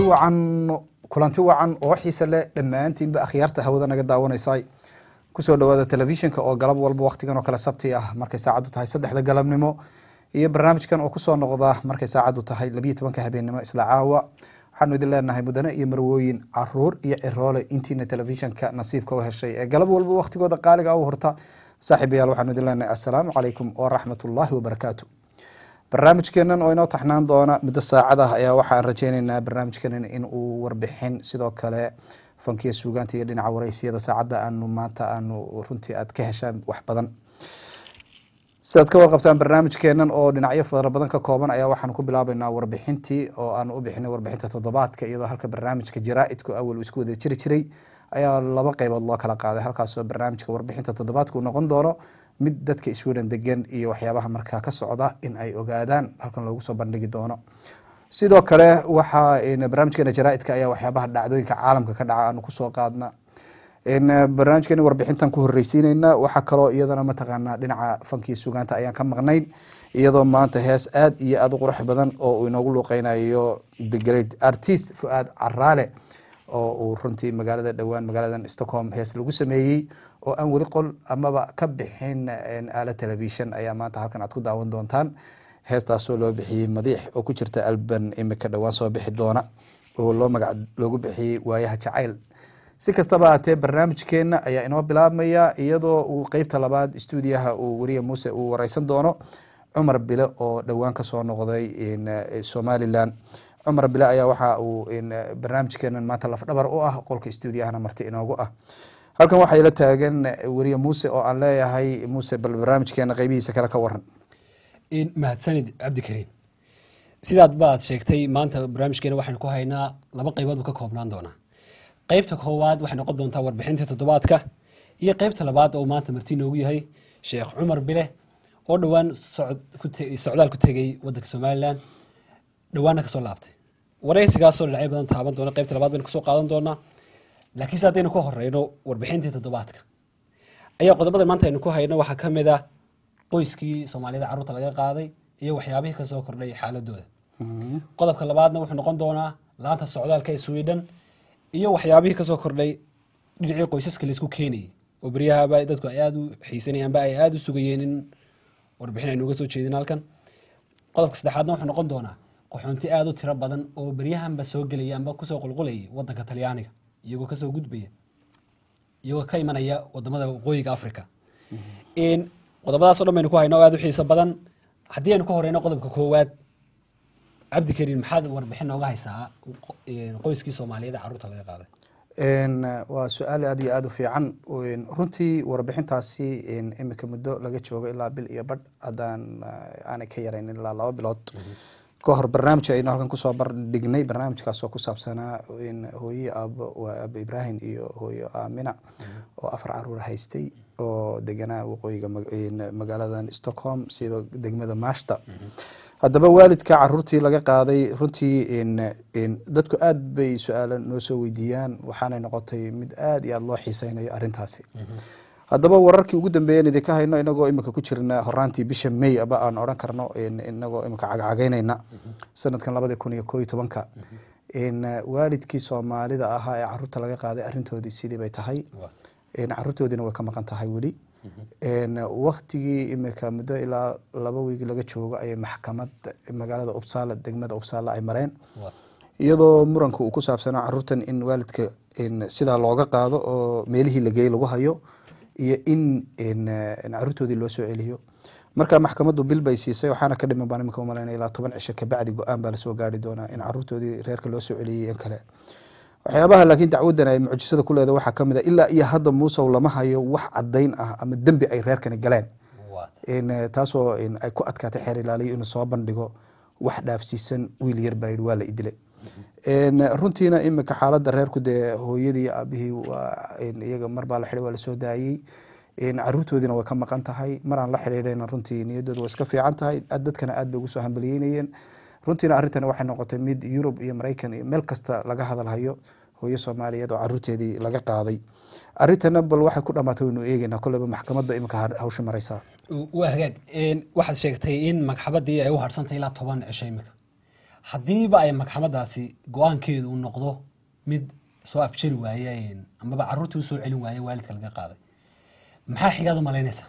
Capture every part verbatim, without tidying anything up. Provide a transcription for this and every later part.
wacan kulanti wacan oo xiisa leh dhammaantiinba akhyaarta hawada naga daawanaysay kusoo dhawaada telefishinka oo galab walba waqtigan oo kala sabti ah markay saacadu tahay saddexda galabnimo iyo barnaamijkan oo kusoo noqda markay saacadu tahay laba iyo tobanka habeenimo isla caawa waxaanu idin leenahay mudane iyo marwooyin caruur iyo ciroole intiina telefishinka nasiibka u heshay ee galab walba waqtigooda qaaliga u horta saaxiibayaal waxaanu idin leenahay assalaamu calaykum waraxmatullaahi wabarakaatu. barnaamijkeenan oo inoo taxnaan doona muddo saacad ah ayaa waxaan rajaynaynaa barnaamijkeenan in uu warbixin sidoo kale fankiya suugaanta iyo dhinaca wareysiyada saacadda aanu maanta aanu runtii aad ka heshaan wax badan. sidaad ka warqabtaan barnaamijkeenan oo dhinacyo fara badan ka kooban ayaa waxaan ku bilaabaynaa warbixintii oo aanu u bixinay warbixinta toddobaadka iyadoo halka barnaamijka jaraa'idku awal isku wada jiri jiray ayaa laba qaybood loo kala qaaday halkaasoo barnaamijka warbixinta toddobaadka uu noqon doono mid dadka iswadan degan iyo waxyaabaha markaa ka socda in ay ogaadaan halkan loogu soo bandhigi doono. sidoo kale waxaa barnaamijkeena jaraa'idka ayaa waxyaabaha dhacdooyinka caalamka ka dhaca aanu kusoo qaadna barnaamijkeena warbixintan ku horreysiinayna waxaa kaloo iyadana mataqaanaa dhinaca fankiya suugaanta ayaan ka maqnayn iyadoo maanta hees aad iyo aad u qurux badan oo uu inoogu luuqeynayo the great artist Fuaad Caraale oo uu runtii magaalada dhowaan magaaladan Stockholm hees lagu sameeyey oo aan weli qol amaba ka bixin aalad television ayaa maanta halkan aad ku daawan doontaan. heestaasoo loo bixiyey madiix oo ku jirta alban imika dhowaan soo bixi doona oo loo magac loogu bixiyey waayaha jacayl. si kastaba aatee barnaamijkeena ayaa inoo bilaabmaya iyadoo uu qeybta labaad stuudiyaha uu wariye muuse uu wareysan doono cumar bile oo dhowaan kasoo noqday somaliland. cumar bile ayaa waxa uu barnaamijkeenan maanta lafdhabar u ah qolka stuudiyahana marti inoogu ah. halkan waxaa ila taagan wariye muuse oo aan leeyahay muuse bal barnaamijkeena qeybihiisa kale ka waran. mahadsanid cabdikariim sidaad baad sheegtay maanta barnaamijkeena waxaynu ku haynaa laba qaybood buu ka koobnaan doonaa. qaybta koowaad waxay noqon doontaa warbixinta toddobaadka iyo qaybta labaad oo maanta marti inoogu yahay sheekh cumar bile oo dhowaan socdaal ku tegey wadanka somaliland dhawaana kasoo laabtay. wareysigaasoo dhinacyo badan taaban doona qaybta labaad baynu kasoo qaadan doonaa laakiin se haddaynu ka horeyno warbixintii toddobaadka ayaa qodobada maanta aynu ku hayno waxaa ka mid ah qoyskii soomaaliyada carruurta laga qaaday iyo waxyaabihii kasoo kordhay xaaladooda. qodobka labaadna wuxuu noqon doonaa laanta socdaalka ee sweden iyo waxyaabihii kasoo kordhay dhinacii qoysaska laisku keenayay oo beryahaba dadku ay aada u xiisanayaan ba ay aada u sugayeen in warbixin aynu uga soo jeedin halkan. qodobka saddexaadna wuxuu noqon doonaa qaxoonti aada u tiro badan oo beryahanba soo gelaya amba kusoo qulqulayay wadanka talyaaniga iyagoo kasoo gudbaya iyagoo ka imanaya wadamada waqooyiga africa. qodobadaas o dhan baynu ku hayno aada u xiiso badan. haddii aynu ka horeyno qodobka koowaad cabdikariim maxaad warbixin nooga haysaa qoyskii soomaaliyada carruurta laga qaaday. waa su-aal aad iyo aada u fiican runtii warbixintaasi imika muddo laga joogo ilaa bil iyo badh haddaan aanay ka yarayn ilaa laba bilood ka hor barnaamij aynu halkan kusoo bardhignay barnaamijkaasoo ku saabsanaa hooye aabo waa aabo ibraahim iyo hooyo aamina oo afar caruur haystay oo deganaa waqooyiga magaaladan Stockholm siba degmada Maashta. haddaba waalidka caruurtii laga qaaday runtii dadku aad bay su-aalo noo soo weydiiyaan waxaanay noqotay mid aad iyo aad loo xiiseynayo arrintaasi. haddaba wararkii ugu dambeeyeen idinka hayno inagoo imika ku jirna horaantii bisha May aba aan odhan karno inagoo imika cagcageynayna sanadkan labada kun iyo koob iyo tobanka waalidkii soomaalida ahaa ee caruurta laga qaaday arrintoodii sidii bay tahay. caruurtoodiina way ka maqan tahay weli. waktigii imika muddo ilaa laba wiig laga joogo ayay maxkamad magaalada Uppsala degmada Uppsala ay mareen iyadoo muranka uu ku saabsanaa caruurtan in waalidka sidaa looga qaado oo meelihii la geeyay lagu hayo iyo in caruurtoodii loo soo celiyo. marka maxkamaddu bil bay siisay waxaana ka dhiman baan imika u malaynaya ilaa toban cisho kabacdi go-aan baa lasoo gaari doonaa in caruurtoodii reerka loo soo celiyey in kale. waxyaabaha laakiin dacwadan ay mucjisada ku leedahay waxaa kamid ah ilaa iyo hadda muusow lama hayo wax caddayn ah ama dembi ay reerkani galeen taasoo ay ku adkaatay xeer ilaaliyo inuu soo bandhigo wax dhaafsiisan wiil yar baa yidhi waa la idilay. runtiina imika xaaladda reerku dee hooyadii aabihii waa iyaga mar baa la xidhay waa lasoo daayey caruurtoodiina way ka maqan tahay maraan la xidhiidhayna runtii niyadooda waa iska fiican tahay dadkana aad bay ugu soo hambaliyeynayeen. runtiina arrintani waxay noqotay mid Yurub iyo Mareykan iyo meel kasta laga hadalhayo hooyo Soomaaliyeed oo caruurteedii laga qaaday. arrintana bal waxay ku dhamaatay inuu eegayna kullaba maxkamadda imika hawsha maraysaa. waa hagaag waxaad sheegtay in maxkamaddii ay u harsantay ilaa toban cisho imika haddiiba ay maxkamadaasi go-aankeedu uu noqdo mid soo afjari waayeen amaba caruurtii usoo celin waaye waalidka laga qaaday maxaa xigaad u malaynaysaa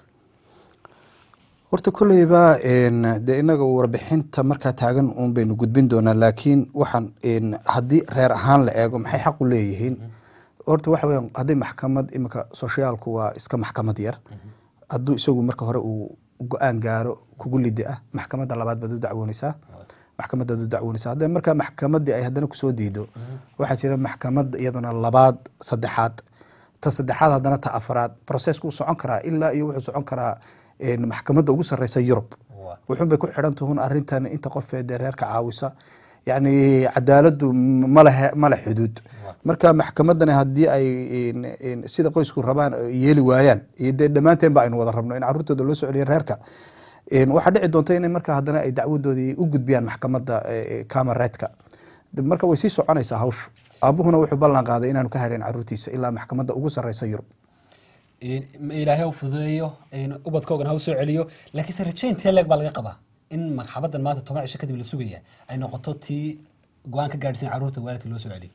horta kolleyba dee inaga warbixinta markaa taagan uun baynu gudbin doonaa laakiin waxaan haddii reer ahaan la eego maxay xaq u leeyihiin horta waxa weeyaan haddii maxkamad iminka soshiyaalku waa iska maxkamad yar hadduu isagu marka hore uu go-aan gaaro kugu lidi ah maxkamadda labaad baad u dacwoonaysaa maxkamadaad u dacwoonaysaa haddii markaa maxkamaddii ay haddana kusoo diido waxaa jira maxkamad iyaduna labaad saddexaad ta saddexaad haddana ta afraad processku uu socon karaa ilaa iyo wuxuu socon karaa maxkamadda ugu sarreysa Yurub wuxuun bay ku xidhan tuhun arrintan inta qof ee reerka caawisa yacni cadaaladdu ma leh ma leh xuduud marka maxkamaddan haddii ay sida qoysku rabaan yeeli waayaan iyo dee dhammaanteen ba aynu wada rabno in carruurtooda loo soo celiyo reerka waxaa dhici doonta in marka haddana ay dacwadoodii u gudbiyaan maxkamadda kamareedka marka way sii soconaysaa hawshu aabuhuna wuxuu ballan qaaday inaanu ka hadhayn carruurtiisa ilaa maxkamadda ugu sarreysa Yurub ilaahay u fududeeyo ubadkoogana ha u soo celiyo laakiinse rajayntii leeg baa laga qabaa in maxkamadan maanta toban cisho kadib la sugaya ay noqoto tii go-aan ka gaadhsiin carruurta waalidka loo soo celiyo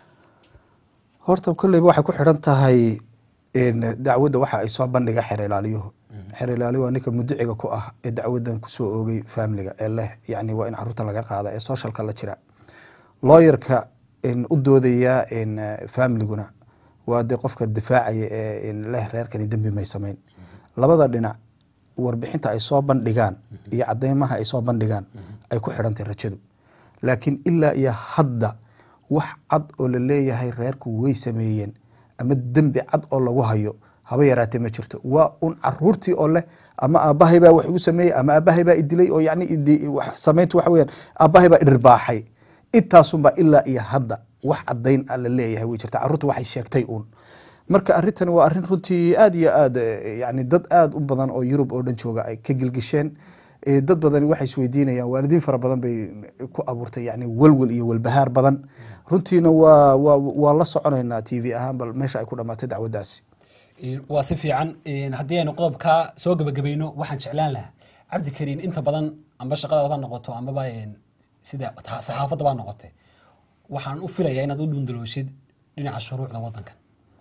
horta kolleyba waxay ku xidhan tahay dacwadda waxa ay soo bandhiga xeer ilaaliyuhu xeer ilaaliyu waa ninka mudiciga ku ah ee dacwaddan kusoo oogay familiga ee leh yacni waa in carruurta laga qaada ee socialka la jira lawyerka u doodaya familiguna waa dee qofka difaacaya ee leh reerkani dembi may samayn labada dhinac warbixinta ay soo bandhigaan iyo cadeymaha ay soo bandhigaan ay ku xidhantay rajadu laakiin ilaa iyo hadda wax cad oo la leeyahay reerku way sameeyeen ama dembi cad oo lagu hayo haba yaraatee ma jirto waa un caruurtii oo leh ama aabbahay baa wax igu sameeyey ama aabbahay baa idilay oo yacni samayntu waxa weeyaan aabbahay baa idirbaaxay intaasunbaa ilaa iyo hadda wax cadayn a la leeyahay way jirta carruurta waxay sheegtay uun marka arrintani waa arrin runtii aad iyo aad yani dad aad u badan oo Yurub oo dhan jooga ay ka gilgisheen dad badan waxay isweydiinayaan waalidiin fara badan bay ku abuurtay yani walwal iyo walbahaar badan runtiina waa waa waa la soconaynaa T V ahaan bal meesha ay ku dhamaatay dacwadaasi waa si fiican haddii aynu qodobka soo gabagabayno waxaan jeclaan lahaa Cabdikariin inta badan amba shaqada ba noqoto amba ba sida saxaafadda ba noqotay waxaan u filayaa inaad u dhundalooshid dhinaca shuruucda waddankan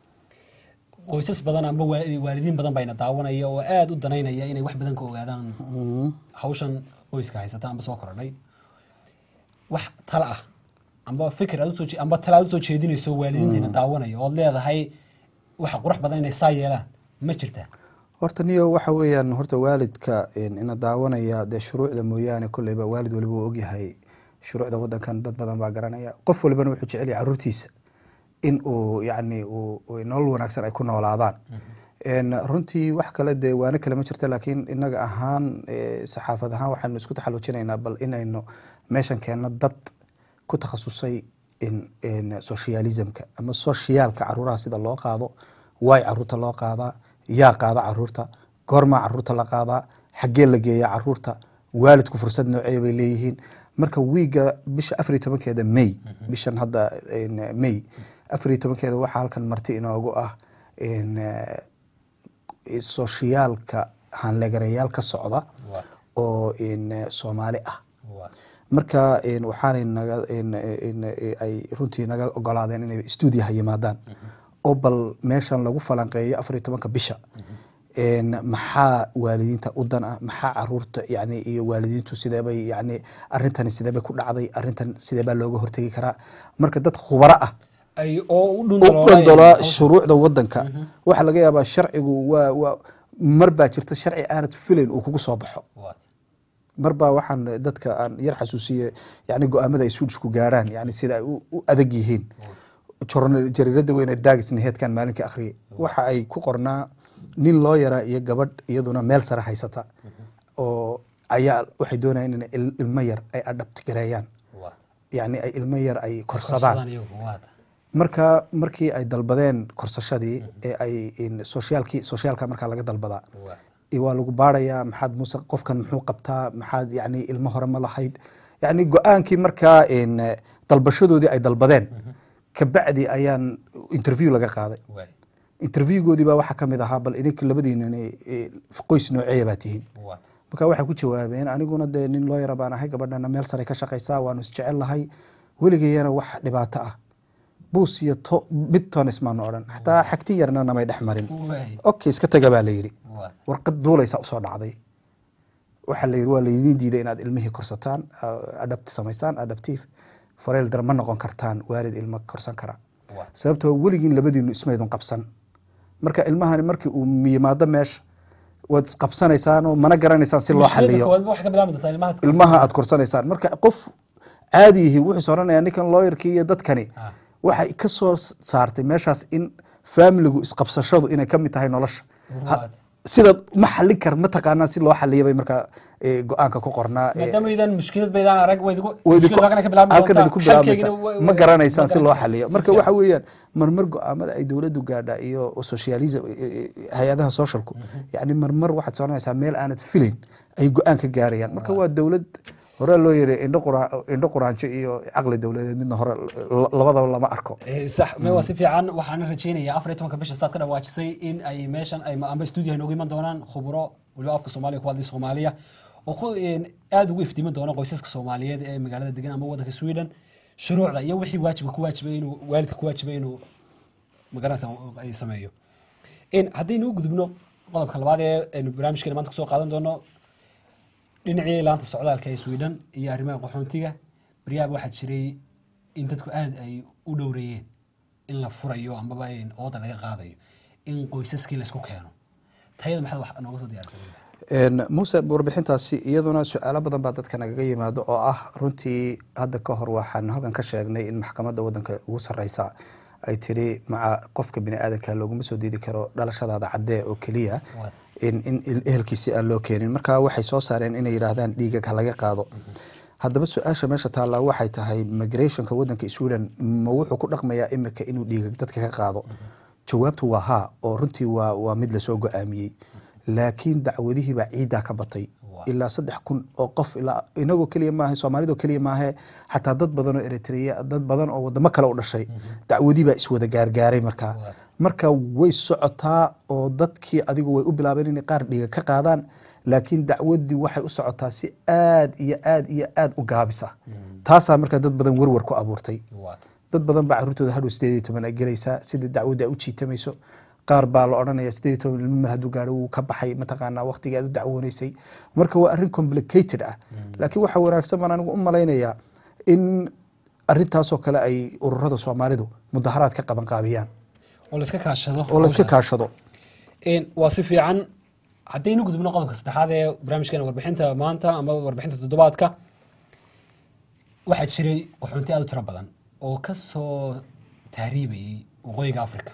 qoysas badan amba waalidiin badan bayna daawanaya oo aad u danaynaya inay wax badan ka ogaadaan hawshan qoyska haysata amba soo korodhay wax tala ah amba fikir aad soo amba tala aad soo jeedinayso waalidiintina daawanaya oo leedahay waxa qurux badan inay saa yeelaan ma jirtaa horta niyo waxa weeyaan horta waalidka ina daawanaya de shuruucda mooyaane kulleyba waalid waliba uu ogyahay shuruucda waddankan dad badan baa garanaya qof walibana wuxuu jecel yahay carruurtiisa in uu yacni uu nolol wanaagsan ay ku noolaadaan runtii wax kale dee waana kale ma jirta laakiin inaga ahaan saxaafad ahaan waxaanu isku taxalluujinaynaa bal inaynu meeshan keenno dad ku takhasusay in socialismka ama socialka carruuraha sida loo qaado waay carruurta loo qaadaa yaa qaada carruurta goormaa carruurta la qaadaa xaggee la geeyaa carruurta waalidku fursad noocee bay leeyihiin marka wiiga bisha afar iyo tobankeeda May bishan hadda May afar iyo tobankeeda waxaa halkan marti inoogu ah socialka hanlegareyaal ka socda oo Soomaali ah marka waxaanay naga ay runtii naga ogolaadeen inay stuudiyaha yimaadaan oo bal meeshan lagu falanqeeyo afar iyo tobanka bisha maxaa waalidiinta u dan ah maxaa carruurta yani iyo waalidiintu sideebay yani arrintani sideebay ku dhacday arrintan sideebaa looga hortegi karaa marka dad khubaro ah ay oo u dhundalaa shuruucda waddanka waxaa laga yaabaa sharcigu waa waa mar baa jirta sharci aanad filayn uu kugu soo baxo mar baa waxaan dadka aan yar xasuusiye yani go-aamada ay suudisku gaarhaan yani sida ay u adag yihiin jariirada weyne daagisni heedkan maalinka akhriyay waxa ay ku qornaa nin loo yaraa iyo gabadh iyaduna meel sare haysata oo ayaa waxay doonayaan in ilmo yar ay adhabt gareeyaan yani ay ilmo yar ay korsadaan marka markii ay dalbadeen korsashadii ee ay socialki socialka markaa laga dalbadaa waa lagu baarayaa maxaad muuse qofkan muxuu qabtaa maxaad yani ilmo hore ma lahayd yani go-aankii markaa dalbashadoodii ay dalbadeen kabacdi ayaan interview laga qaaday interviewgoodii baa waxaa kamid ahaa bal idinka labadiina qoys nooceeya baa tihiin marka waxay ku jawaabeen aniguna dee nin loo yara baan ahay gabadhana meel sare ka shaqaysaa waanu isjecel lahay weligayana wax dhibaato ah buus iyo to mid tonis maanu odhan xataa xagti yarna namay dhex marin okay iska taga baa la yidhi warqad duulaysa usoo dhacday waxaa la yidhi waa laydin diiday inaad ilmihii korsataan adapt samaysaan adaptive foreelder ma noqon kartaan waalid ilmo korsan kara sababtoo weligiin labadiinu ismaydun qabsan marka ilmahani markii uu yimaado meesha waad isqabsanaysaan oo mana garanaysaan si loo xaliyo ilmaha aad korsanaysaan marka qof caadiyihi wuxuu soranaya ninkan lawyerkii iyo dadkani waxay ka soo saartay meeshaas in familigu isqabsashadu inay ka mid tahay nolosha sida ma xalin kar ma taqaanaa si loo xaliyo bay markaa go-aanka ku qornaa ma garanaysaan si loo xaliyo marka waxa weeyaan marmar go-aamada ay dowladdu gaadha iyo socialism hay-adaha socialku yani marmar waxaad soconaysaa meel aanad filayn ay go-aan ka gaarayaan marka waa dowlad hore loo yiri indho quraan indho quraanjo iyo aqli dawladeed midna hore labadaba lama arko sax ma waa si fiican waxaan rajeynayaa afar iyo tobanka bisha saad ka dhawaajisay in ay meeshan ay amba studio inoogu iman doonaan khuburo waliba afka Soomaaliya ku hadlay Soomaaliya oo ku aad ugu iftiimin doona qoysaska Soomaaliyeed ee magaalada degan ama wadanka Sweden shuruucda iyo wixii waajib ku waajibay inuu waalidka ku waajibay inuu magaranaysa ay sameeyo in hadaynu gudubno qodobka labaad ee barnaamijkeena maanta ku soo qaadan doono dhinacii laanta socdaalka ee Sweden iyo arrimaha qaxoontiga bariyaab waxa jiray in dadku aad ay u dhowreeyeen in la furayo ama in ooda laga qaadayo in qoysaskii la isku keeno tayada maxay wax nooga soo diyaarsaday een Muuse warbixintaasi iyaduna su'aalo badan baa dadka naga yimaado oo ah runtii hadda ka hor waxaan halkan ka sheegnay in maxkamadda wadanka ugu sareysa ay tiri maca qofka bini aadanka loogu soo diidi karo dhalashadaada cadde oo kaliya in in ehelkiisi aan loo keenin marka waxay soo saareen inay yiraahdaan dhiigga laga qaado haddaba su'aasha meesha taala waxay tahay migration ka wadanka Sweden ma wuxuu ku dhaqmayaa imika inuu dhiigga dadka ka qaado jawaabtu waa ha oo runtii waa waa mid la soo go'aamiyay laakiin dacwadihii baa ciida ka batay ilaa saddex kun oo qof ilaa inagu kaliya ma aha Soomaalidu kaliya ma aha xataa dad badan oo Eritrea dad badan oo wadamo kale u dhashay dacwadii baa iswada gaargaaray marka marka way socotaa oo dadkii adigu way u bilaabeen inay qaar dhiiga ka qaadaan laakiin dacwadii waxay u socotaa si aad iyo aad iyo aad u gaabisa taasa marka dad badan warwar ku abuurtay dad badan baa carruurtooda hadhow sideed iyo toban ay galaysaa sida dacwadda u jiitamayso qaar baa la oranaya sideed iyo toban ilmo mar hadduu gaadho uu ka baxay mataqaanaa waqtiga aad u dacwoonaysay marka waa arrin complicated ah laakiin waxa wanaagsan baan anigu u malaynayaa in arrintaasoo kale ay ururada Soomaalidu mudaharaad ka qaban qaabiyaan oo la iska kaashado oo la iska kaashado in waa si fiican hadaynu gudubno qodobka saddexaad ee barnaamijkeena warbixinta maanta ama warbixinta toddobaadka waxaa jiray qaxoonti aad u tiro badan oo ka soo tahriibayay waqooyiga Afrika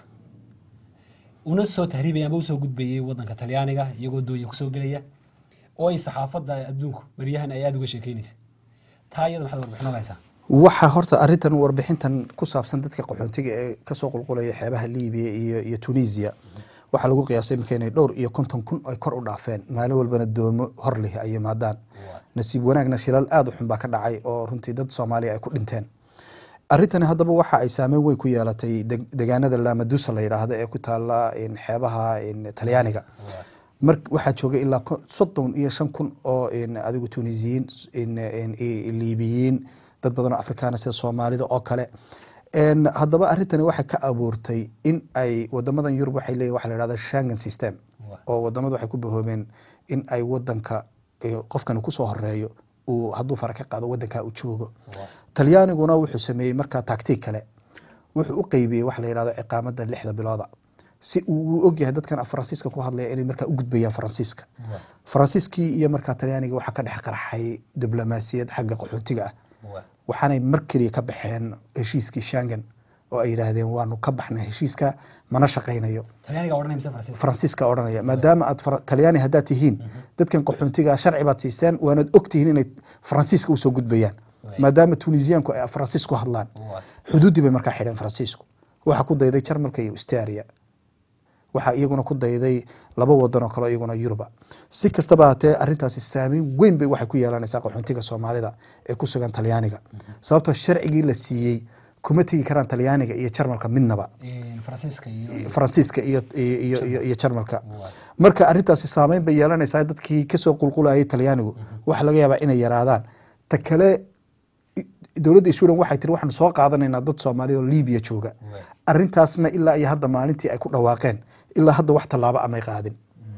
una soo tahriibay ama soo gudbayay wadanka Talyaaniga iyagoo dooyo ku soo galaya oo ay saxaafadda adduunku bariyahan ay aad uga sheekeynaysa taayada maxay warbixinaysaa waxa horta arintan warbixintan ku saabsan dadka qaxoontiga ee ka soo qulqulaya xeebaha Liibiya iyo iyo Tunisia waxa lagu qiyaasay inay dhowr iyo konton kun ay kor u dhaafeen maalin walbana doomo hor leh ay yimaadaan nasiib wanaagna shilal aad u xun baa ka dhacay oo runtii dad Soomaali ay ku dhinteen arrintan haddaba waxa ay saameyn weyn ku yeelatay deegaanada Lampedusa la yiraahdo ee ku taala in xeebaha in Talyaaniga mar waxa joogay ilaa soddon iyo shan kun oo in adigu Tunisiyiin in in Liibiyiin dad badan oo Afrikaan sida Soomaalida oo kale een haddaba arrintan waxa ka abuurtay in ay wadamadan Yurub waxay leeyihiin waxa la yiraahdo Schengen system oo wadamadu waxay ku bahoobeen in ay wadanka qofkan ku soo horeeyo uu hadduu fara ka qaado wadanka uu joogo Talyaaniguna wuxuu sameeyay marka taktiik kale wuxuu u qaybiyay wax la yiraahdo iqaamada lixda bilooda si uu og yahay dadkan Faransiiska ku hadlaya inay marka u gudbayaan Faransiiska Faransiiskii iyo marka Talyaaniga waxa ka dhex qarxay diblomaasiyad xagga qaxootiga ah waxaanay markii ka baxeen heshiiskii Schengen oo ay yiraahdeen waanu ka baxnay heshiiska mana shaqeynayo Talyaaniga oranay mise Faransiiska Faransiiska oranaya maadaama aad Talyaani hadda tihiin dadkan qaxoontiga sharci baad siiseen waana ogtihiin inay Faransiiska u soo gudbayaan maadaama Tunisiyaanku ay Faransiisku hadlaan xuduudii bay markaa xidheen Faransiisku waxa ku dayday Jarmalka iyo Austria waxa iyaguna ku dayday laba wadan oo kale iyaguna Yurub si kastaba hatee arrintaasi saameyn weyn bay waxay ku yeelanaysaa qaxoontiga Soomaalida ee ku sugan Talyaaniga sababtoo sharcigii la siiyay kuma tagi karaan Talyaaniga iyo Jarmalka midnaba Faransiiska iyo Faransiiska iyo iyo iyo Jarmalka marka arrintaasi saameyn bay yeelanaysaa dadkii kasoo qulqulayay talyaanigu waxa laga yaabaa inay yaraadaan ta kale dowladda Sweden waxay tiri waxaan soo qaadanaynaa dad Soomaali oo Liibiya jooga arrintaasna ilaa iyo hadda maalintii ay ku dhawaaqeen ilaa hadda wax tallaabo amay qaadin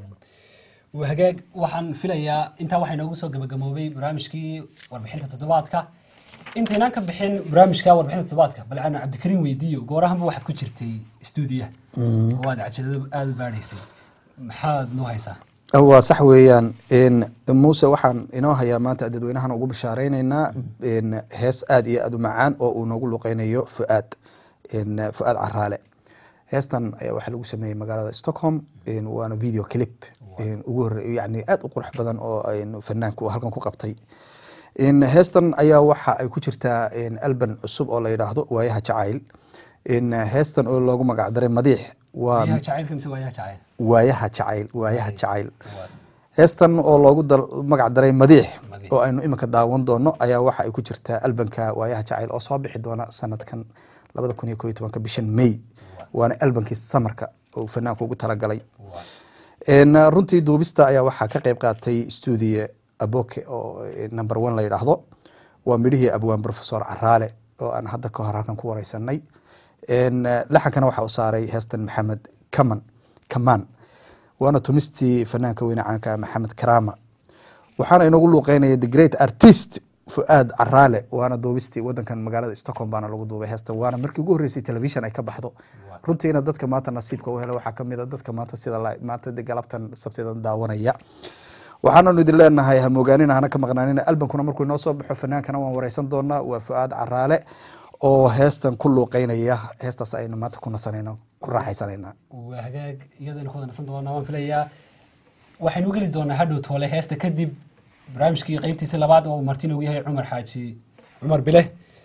وهجاج وحن فيليا أنت واحد نقول سو جب جموبي برامج كي وربحين تطبيقاتك أنت هناك بحين برامج كا وربحين تطبيقاتك بل أنا عبد الكريم ويديو جوراهم بواحد كتشرتي استوديو وهذا عشان الباريسي محاد نوهيسا هو صح ويان إن موسى وحن إنه هي ما تأدد وينها نقول بشهرين إن إن هس آدي أدو معان أو نقول لقينيو فؤاد إن فؤاد عرالة هستن waxa lagu sameeyay magaalada Stockholm in waana video clip in ugu yani aad u qurux badan oo ay fanaanku halkan ku qabtay in hestan ayaa waxa ay ku jirtaa in alban cusub oo la yiraahdo waayaha jacayl in hestan oo loogu magac daray madiix waa waayaha jacayl kamse waayaha jacayl waayaha jacayl waayaha jacayl hestan oo loogu magac daray madiix oo aynu imika daawan doono ayaa waxa ay ku jirtaa albanka waayaha jacayl oo soo bixi doona sanadkan labada kun iyo koob iyo toban bishan May waana albankii samarka oo fanaanku ugu tala galay een runtii duubista ayaa waxa ka qayb qaatay studio Aboke oo number one la yiraahdo waa midhii abwaan professor Araale oo aan hadda ka hor halkan ku wareysanay een laxankana waxa uu saaray Heestan Maxamed Kaman Kaman waana tumistii fanaanka weyn caanka Maxamed Karama waxaana inagu luuqeynaya the great artist Fuad Araale waana duubistii wadankan magaalada Stockholm baana lagu duubay heestan waana markii ugu horeysay television ay ka baxdo runtiina dadka maanta nasiibka u helay waxa kamid ah dadka maanta sida maanta galabtan sabtidan daawanaya waxaanu idin leenahay ha moogaanina hana ka maqnaanina albankuna markuu inoo soo baxo fanaankana waan wareysan doonaa waa Fuad Araale oo heestan ku luuqeynaya heestaas aynu maanta ku nasanayno ku raaxaysanayna waa hagaag iyadana ku nasan doonaa waan filayaa waxaynu geli doonaa hadhow toole heesta kadib barnaamijkii qaybtiisa labaad oo Martin uu yahay Umar Xaaji Umar Bile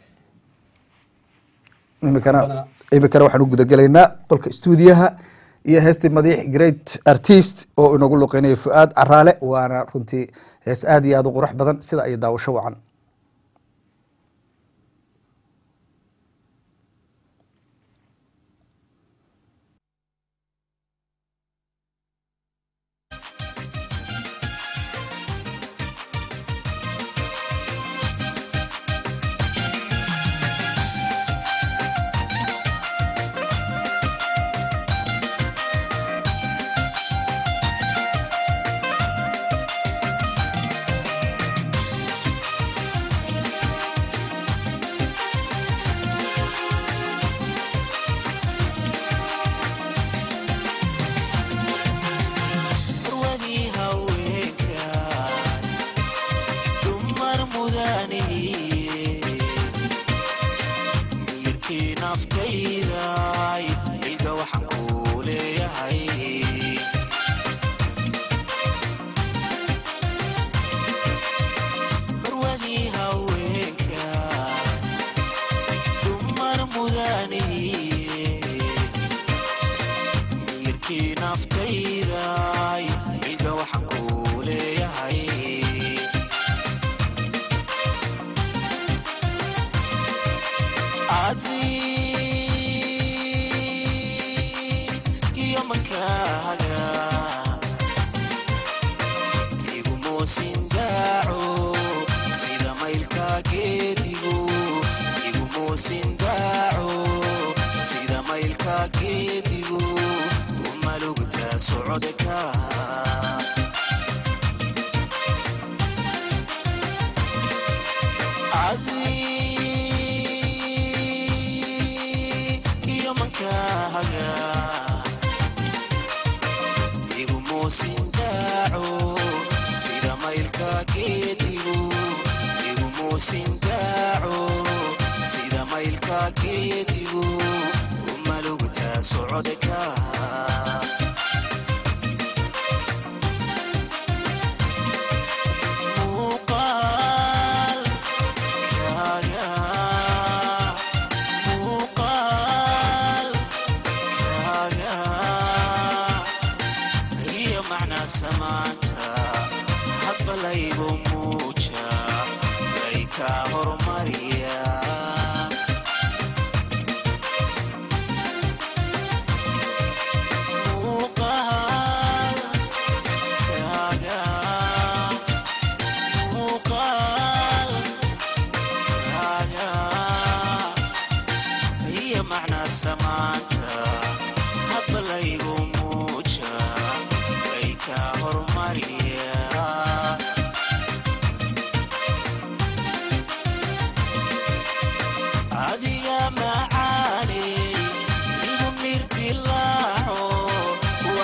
imikana imikana waxaan u guda galaynaa qolka stuudiyaha iyo heestii madiix great artist oo inagu luqeynay Fuad Araale waana runtii hees aad iyo aad u qurux badan sida ay daawasho wacan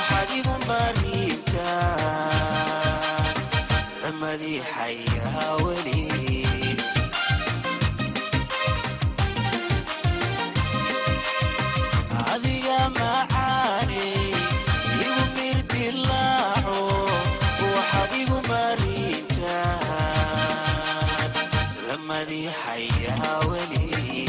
وحديق مريتا لمدي حيا ولي هذه معاني يوميرت الله وحديق مريتا لمدي حيا ولي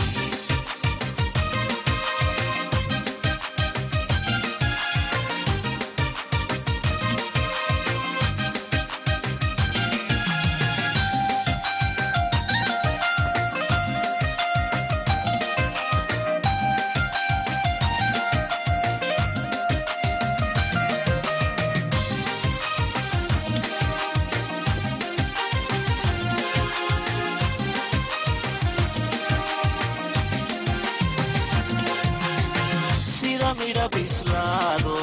mira bislado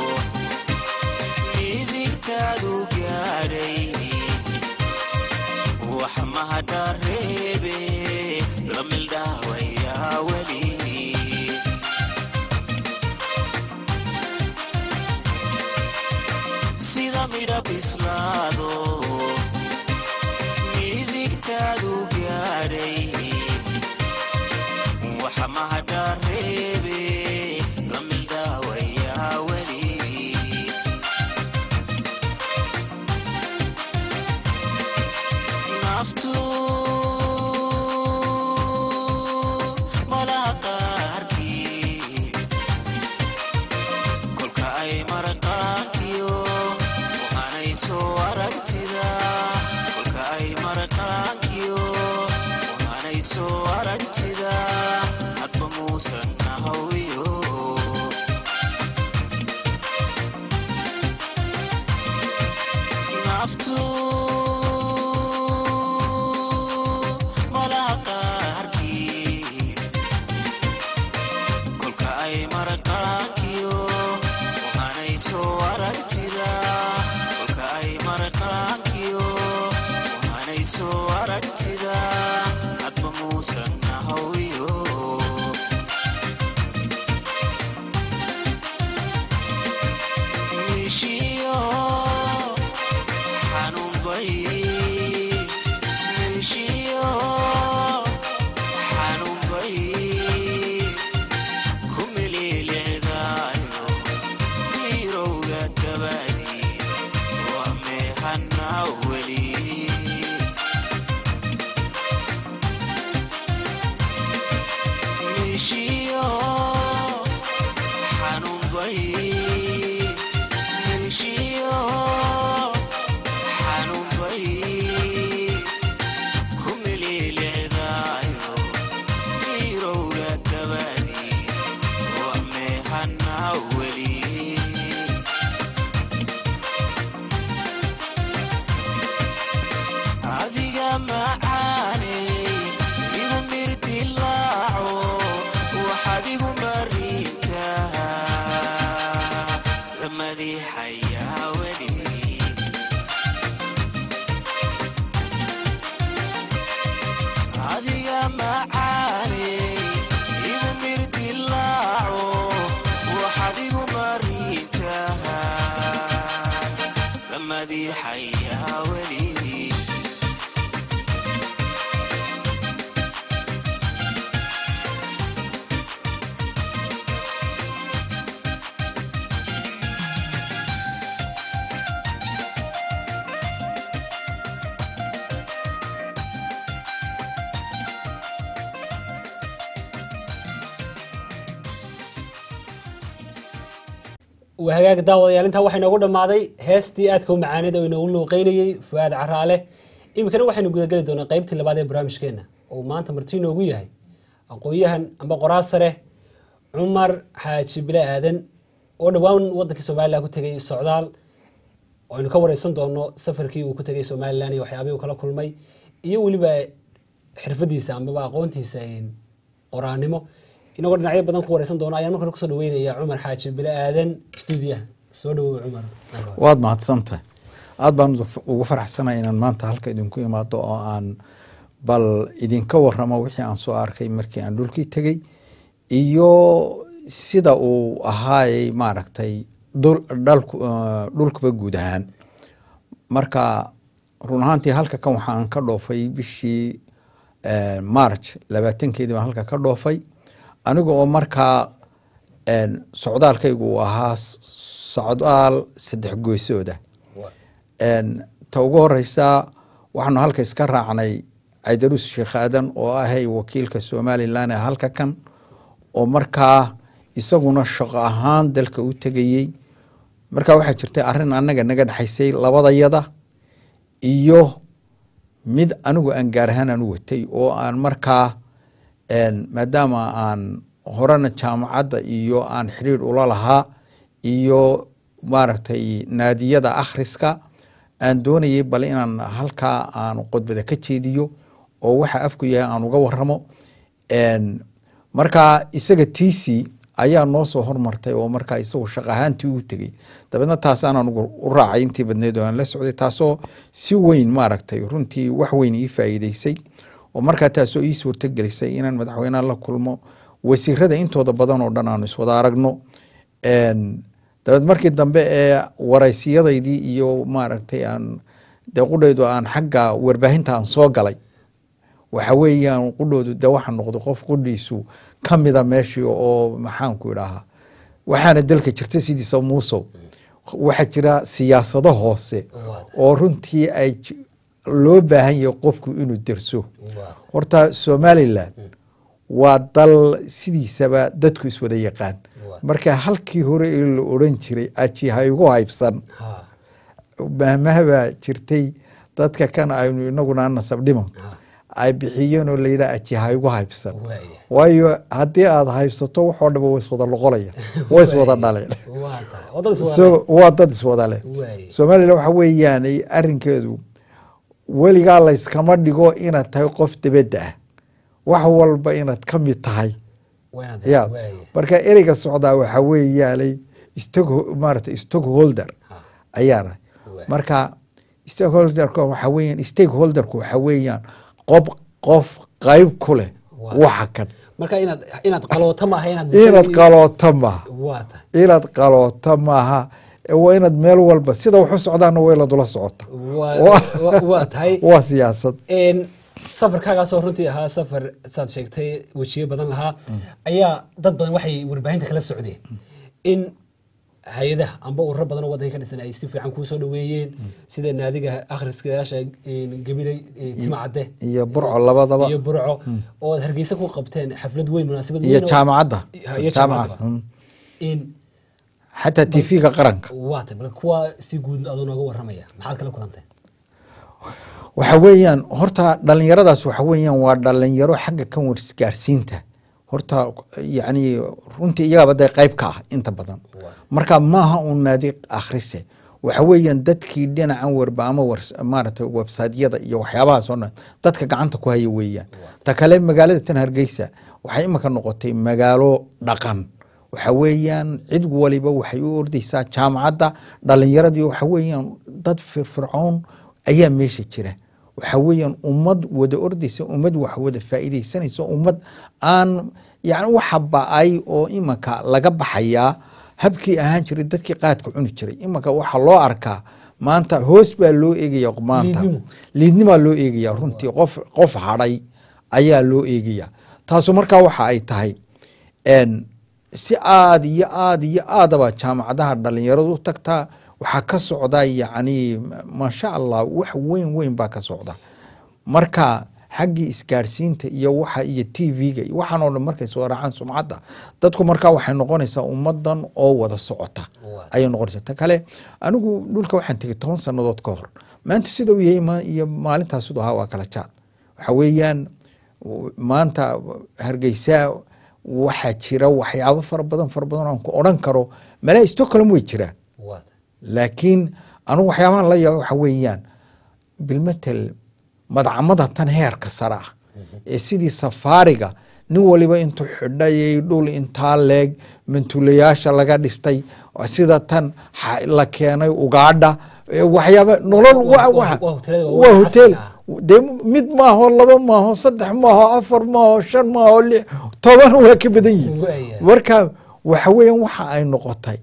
midigtaadu gaaray wax ma hadarebe la mildahwaya wali sida mira bislado midigtaadu gaaray wax ma hadarebe نفتو ملاقاركي كل كأي مرقاكيو وأنا يسواركتدا كل كأي مرقاكيو وأنا يسواركتدا حتى موسى نهويو نفتو وهاجاك داود يا لنتها وحنا قلنا ماضي هستي أتكم معانا ده ونقول له قيني فؤاد عراله يمكن واحد نقول قلت دونا قيمة اللي بعدين برامج كنا وما أنت مرتين وقويها أقويها أم بقراصره عمر حاج بلا آذن ونوان وضك سومالي كنت جاي السعودال وإنه كور يصندو إنه سفر كي وكنت جاي سومالي لاني وحيابي وكلا كل ماي يولي بقى حرفدي سام بقى قونتي سين قرانمو إنه قلنا عيب بدن كور يصندو أنا ممكن نقصد وين يا عمر حاج بلا آذن استوديا سودو عمر واد ما تصنته aad baan ugu faraxsanahay inaan maanta halka idinku imaado oo aan bal idinka warramo wixii aan soo arkay markii aan dhulkii tagay iyo sida uu ahaayay maaragtay dhulkaba guud ahaan. Marka run ahaantii halka kan waxaan ka dhoofay bishii March labaatankeedii baan halka ka dhoofay aniga oo markaa socdaalkaygu uu ahaa socdaal saddex goysooda. Ta ugu horeysa waxaanu halka iska raacnay Caydarus Sheekh Aadan oo ahay wakiilka Somaliland ee halka kan oo markaa isaguna shaqo ahaan dalka u tagayay. Markaa waxaa jirtay arrin annaga naga dhaxaysay labadayada iyo mid anigu aan gaar ahaan aan u watay oo aan markaa maadaama aan horena jaamacadda iyo aan xiriir ula lahaa iyo maaragtay naadiyada akhriska aan doonayay bal inaan halkaa aan qodbada ka jeediyo oo waxa afku yahay aan uga warramo. Markaa isaga T C ayaa noo soo hormartay oo markaa isagu shaqo ahaantii ugu tegey dabeedna taas aan anugu u raacay intii badneed oo aan la socday taasoo si weyn maaragtay runtii wax weyn ii faa'iidaysay oo markaa taasoo ii suurto gelisay inaan madaxweynaha la kulmo wasiirada intooda badan oo dhan aanu iswada aragno. dabeed markii dambe ee waraysiyadaydii iyo maaragtay aan dee qudhaydu aan xagga warbaahinta aan soo galay waxa weeyaan qudhoodu dee waxa noqday qof qudhiisu ka mida meeshii oo maxaanku idhaahaa waxaana dalka jirta sidiisa muusow waxaa jira siyaasado hoose oo runtii ay loo baahan yahay qofku inuu derso. horta Somaliland waa dal sidiisaba dadku iswada yaqaan marka halkii hore ee la oran jiray aji ha igu haybsan mahmahaba jirtay dadka kan aynu inaguna nasab dhimo ay bixiyeen oo la yiraahdo aji ha igu haybsan waayo haddii aad haybsato waxoo dhan way iswada loqolaya way iswada dhaleen so waa dad iswada leh. Soomaaliland waxa weeyaan arrinkeedu weligaa la iskama dhigo inaad tahay qof dibadda ah wax walba inaad ka mid tahay ya marka ereyga socdaa waxa weeyaalay maaragtay stakeholder ayaana marka stakeholderka waxa weeyaan stakeholderku waxa weeyaan qof qof qayb ku leh waxa kan marka inaad inaad qalooto ma aha inaad inaad qalooto ma inaad qalooto ma aha waa inaad meel walba sida wax u socdaana way la dula socota waa tahay waa siyaasad. safarkaagaasoo runtii ahaa safar saad sheegtay wejiyo badan lahaa ayaa dad badan waxay warbaahinta kala socdeen in hay-adaha amba ururo badan oo waddanka ka dhisan ay si fiican kuu soo dhaweeyeen sida naadiga akhriskayaasha gabilay timacadde iyo burco labadaba iyo burco oo aad Hargeysa ku qabteen xaflad weyn munaasabad weyn iyo jaamacadda jaamacadda in xataa T V-ga qaranka waa tahay kuwa si guud aad nooga warramaya maxaad kala kulantay waxa weeyaan horta dhalinyaradaas waxa weeyaan waa dhalinyaro xagga kan wargaarsiinta horta yacni runtii iyagaba day qayb ka ah inta badan marka maaha un naadi akhrise waxa weeyaan dadkii dhinacan warba ama maaragtay website-yada iyo waxyaabahaas oo dhan dadka gacanta ku haya weeyaan. ta kale magaalada tan Hargeysa waxay imika noqotay magaalo dhaqan waxa weeyaan cid waliba waxay u ordaysaa jaamacadda dhalinyaradii waxa weeyaan dad firfircoon ayaa meesha jira waxa weeyaan ummad wada ordaysa ummad wax wada faa'iideysanaysa ummad aan yani waxa ba'ay oo imaka laga baxayaa habkii ahaan jiray dadkii qaadka cuni jiray imaka waxa loo arkaa maanta hoos baa loo eegaya maanta liidnima loo eegaya runtii qof qof hadhay ayaa loo eegaya taasoo markaa waxa ay tahay en si aad iyo aad iyo aadaba jaamacadaha dhalinyaradu u tagtaa waxaa ka socda yacni maasha allah wax weyn weyn baa ka socda marka xaggii isgaarsiinta iyo waxa iyo T V-ga iyo waxaan oo dhan markay soo raacaan sumcadda dadku markaa waxay noqonaysaa ummadan oo wada socota ayay noqonaysaa. ta kale anigu dhulka waxaan tegay toban sannadood ka hor maanta sida uu yahay iyo maalintaas sidoo ahaa waa kala jaad waxa weeyaan maanta Hargeysa waxaa jira waxyaabo fara badan fara badan aan ku odhan karo malaa Stockholm way jiraan laakiin anu waxyaabahan la yaabo waxa weeyaan bilmatal madcamada tan heerka sare ah ee sidii safaariga nin waliba intuu xidhay dhul intaa leeg mantulayaasha laga dhistay sida tan la keenay ugaadha waxyaaba nolol waa hotel dee mid maaho laba maaho saddex maaho afar maaho shan maaho lix toban waa ka badan yihin marka waxa weeyaan waxa ay noqotay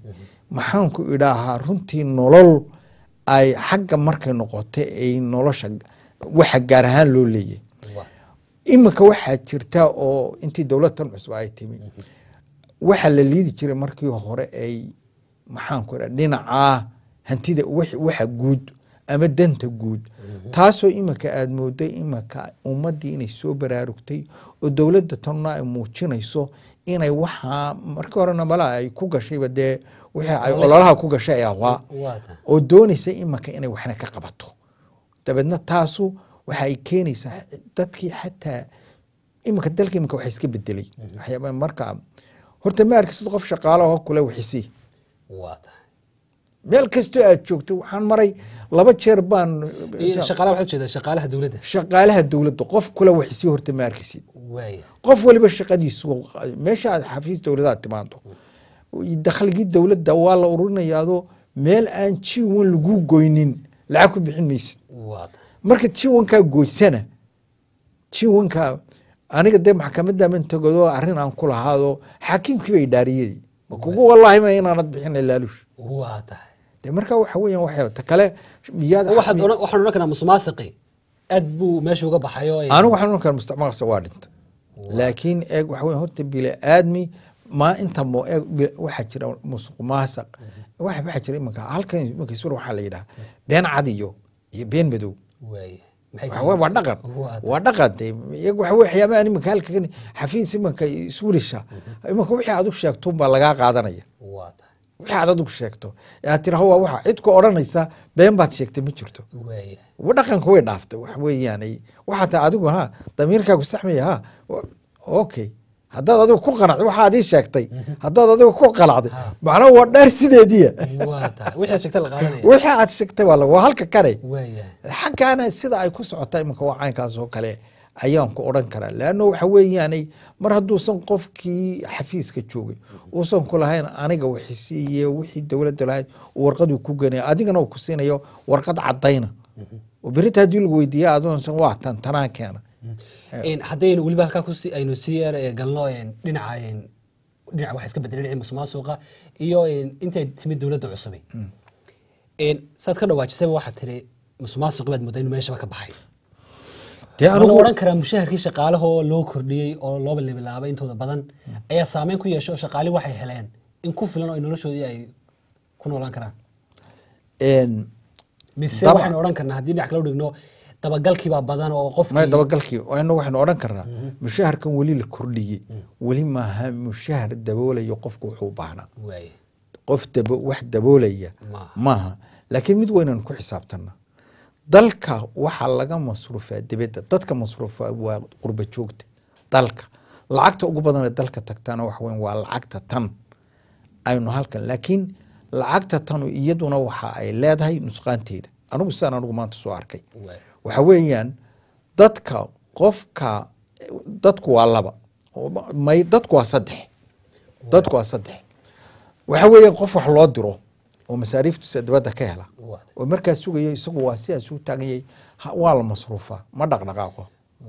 maxaan ku idhaahaa runtii nolol ay xagga markay noqotay ay nolosha waxa gaar ahaan loo leeyahay iminka waxaa jirta oo intii dowladtan cusub ay timi waxa la liidi jiray markii hore ay maxaan ku idhaha dhinaca hantida waxa guud ama danta guud taasoo iminka aada mooday iminka ummaddii inay soo baraarugtay oo dowladda tanna ay muujinayso inay waxaa markii horena malaa ay ku gashayba dee wixii ay ololaha ku gashay ay ahwaa oo doonaysa iminka inay waxna ka qabato dabeedna taasu waxa ay keenaysaa dadkii xataa iminka dalka iminka waxa iska bedelay waxyaaba marka horta ma arkisid qof shaqaale oo kule wixisi meel kastoo aad joogto waxaan maray laba jeer baan shaqaalaha waxaad jeedaa shaqaalaha dowladda shaqaalaha dowladda qof kule wixisi horta ma arkisid qof waliba shaqadiisu meesha aad xafiis dowladaad timaado dakhligii dowladda waa la ururinayaado meel aan jiwan lagu goynin lacag ku bixin maysid marka jiwankaa goysana jiwankaa aniga dee maxkamadda man tagado arrin aan ku lahaado xakiimkii bay dhaariyadii ma kugu wallaahi ma inaanad bixin laaluush waa tahay dee marka waxa weeyaan waxay ta kale miyaad waxaad waxaan oran karaa musuqmaasuqi aad buu meesha uga baxayo anigu waxaan oran karaa mustacmalka waa dhinta laakiin eeg waxa weeyaan horta bila aadmi ma inta mo eeg waxa jira musuqmaasuq waxa waxa jira imanka halkan imanka sura waxa la yiraahdaa been cad iyo iyo been madow waa dhaqan waa dhaqan iyagu waxa waxyaaba aan imanka halkan xafiis imanka isuulisha imanka wixii aad u sheegto baa laga qaadanaya wixii aad u sheegto aad tiraahdo waa waxa cid ku oranaysa been baad sheegtay ma jirto waa dhaqanku way dhaaftay wax weeyaan waxa taa adigu ha damiirkaagu saxmaya ha okay haddaad adigu ku qanacdo waxaad ii sheegtay haddaad adigu ku qalacday macnaha waa dheer sideediya wixii aad sheegtay waa halka kare xaggaana sida ay ku socotaa iminka waa caynkaas oo kale ayaan ku odhan karaa leanno waxa weeyaanay mar hadduusan qofkii xafiiska joogay uusan ku lahayn aniga wixisiiye wixii dowladda lahayd warqaduu ku ganaya adigana uu ku siinayo warqad caddayna oo berita haddii lagu weydiiya adoonsan waa tan tanaan keena haddaynu weliba halkaa kusi aynu sii galno dhinaca dhinaca waxa iska bedelay dhinaca musuqmaasuqa iyo intay timid dowladda cusubay saad ka dhawaajisay waxa tiri musuqmaasuqa baad moodaa inuu meeshaba ka baxay dee anigu oran karaa mushaharkii shaqaalaha oo loo kordhiyey oo loo bilaabay intooda badan ayaa saameyn ku yeesho shaqaali waxay heleen in ku filan oo noloshoodii ay ku noolaan karaan mise waxaan oran karnaa haddii dhinac kale u dhigno dabagalkii baa badan oo qof ma dabagalkii aynu waxaan oran karnaa mushaharkan wali la kordhiyey wali maaha mushahar daboolayo qofku wuxuu baahnaa qof dabo wax daboolaya maaha laakiin mid weynaan ku xisaabtana dalka waxa laga masruufaa dibadda dadka masruufaa waa qurba joogta dalka lacagta ugu badan ee dalka tagtaana wax weyn waa lacagta tan aynu halkan laakiin lacagta tanu iyaduna waxa ay leedahay nusqaanteeda anigu sidaan anigu maanta soo arkay waxa weeyaan dadka qofka dadku waa laba may dadku waa saddex dadku waa saddex waxa weeyaan qof wax loo diro oo masaariiftiisa dibadda ka hela oo markaas sugayo isagu waa sidaas u taaganyay waa la masruufaa ma dhaqdhaqaaqo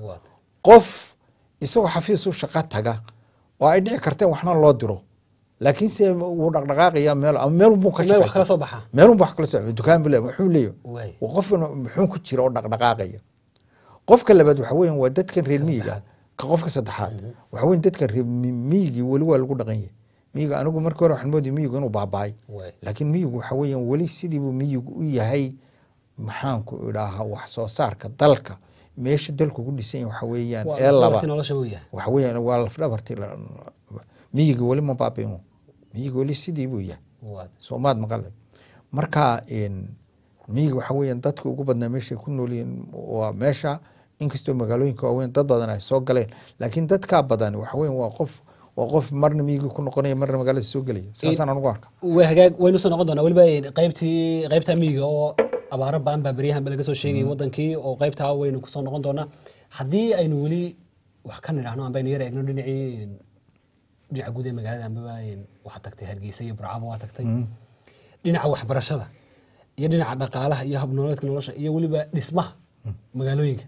qof isagoo xafiis u shaqo taga oo ay dhici karteen waxna loo diro laakiin se wuu dhaqdhaqaaqaya meel meel buu ka shaqeeyaa kala soo baxa meel buu wax kala soo dukaan bile wuxuu leeyahay oo qof muxuu ku jira oo dhaqdhaqaaqaya qofka labaad waxa weeyaan waa dadkan reer miyiga ka qofka saddexaad waxa weeyaan dadkan reer miyiga wali waa lagu dhaqan yahay miyiga anigu markii hore waxaan moodayay miyigu inuu baabaay laakiin miyigu waxa weeyaan wali sidii buu miyigu u yahay maxaan ku idhaahaa wax soo saarka dalka meesha dalku ku dhisan yahay waxa weeyaan ee laba waxa weeyaan waa laf dhabartii miyiga wali ma baabaymo miyiga wali sidii buu yahay soomaad maqalay marka miyiga waxa weeyaan dadka ugu badnaa meeshay ku nool yihiin waa meesha inkastoo magaalooyinka waaweyn dad badan ay soo galeen laakiin dadka badan waxa weeyaan waa qof waa qof marna miyiga ku noqonaya marna magaalada soo galaya saasaan anigu arka way hagaag waynu soo noqon doonaa weliba qaybtii qaybta miyiga oo abaaro baan baa beryahan ba laga soo sheegay wadankii oo qaybtaa waynu ku soo noqon doonaa haddii aynu weli wax ka nidhaahno amba aynu yar eegno dhinacii dhinaca guud ee magaalada ambaba waxaad tagtay hargeysa iyo burcabo waa tagtay dhinaca waxbarashada iyo dhinaca dhaqaalaha iyo hab nololeedka nolosha iyo weliba dhismaha magaalooyinka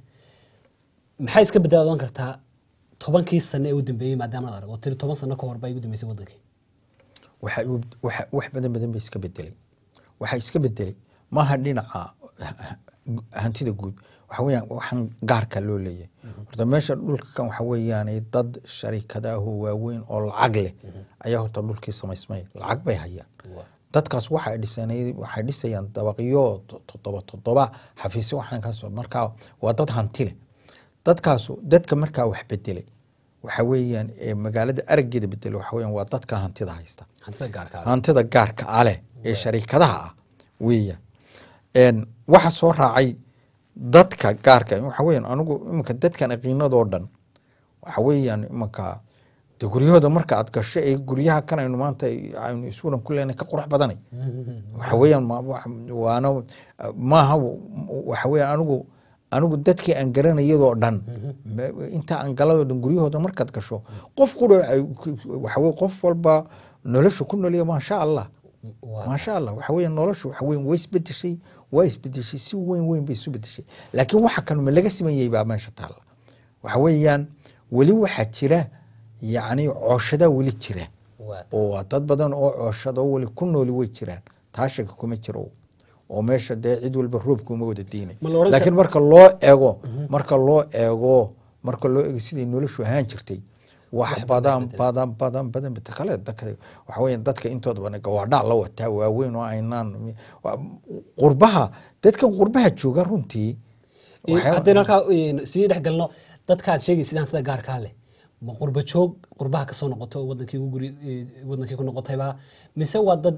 maxay iska badaadoon kartaa tobankii sano ee u dambeeyey maadaama aad arag oo tiri toban sano ka hor baa igu dambeysay wadankii waxa waxa wax badan badan bay iska bedelay waxa iska bedelay maaha dhinaca hantida guud waxa weeyaan waxaan gaarka loo leeyahay horta meesha dhulka kan waxa weeyaan dad sharikada ah oo waaweyn oo lacag leh ayaa horta dhulkii samaysmay lacag bay hayaan dadkaas waxa dhisanay waxa dhisayaan dabaqyo toddoba toddoba xafiisyo waxaan ka soo markaa waa dad hanti leh dadkaas dadka markaa wax bedelay waxa weeyaan ee magaalada arageeda bedelay waxa weeyaan waa dadka hantida haysta hantida gaarka hantida gaarka ah leh ee sharikadaha ah weeyaan een waxa soo raacay dadka gaarka waxa weeyaan anigu imanka dadkan aqoonadoo dhan waxa weeyaan imanka guryahooda marka aad gasho ee guryaha kan aynu maanta aynu isuulan ku leenahay ka qurux badanay waxa weeyaan waana maaha waxa weeyaan anigu anigu dadkii aan garanayadoo dhan inta aan galado dhan guryahooda markaad gasho qof ku waxa weey qof walba nolosha ku nooliya ma sha Allah ma sha Allah waxa weeyaan nolosha waxa weeyaan way isbedeshay way isbedeshay si weyn weyn bay isu bedeshay laakiin waxa kan ma laga simeeyay baa meesha taal waxa weeyaan wali waxa jira يعني عشرة ولي جرا ودad badan oo cooshado wali ku nool way jiraan taashiga kuma jiro oo meesha cid walba roobku ma wada diinay laakiin marka loo eego marka loo eego marka loo eego sidii noloshu ahaan jirtay wax badan badan badan badan kale dadka waxa weeyaan dadka intooda badan gawaadha la wataa waaweyn oo aynaan qurbaha dadka qurbaha jooga runtii haddana ka sii dhax galno dadka aad sheegay sidaan sida gaarka leh ma qurba joog qurbaha ka soo noqoto wadankii ugu guri wadankii ku noqotayba mise waa dad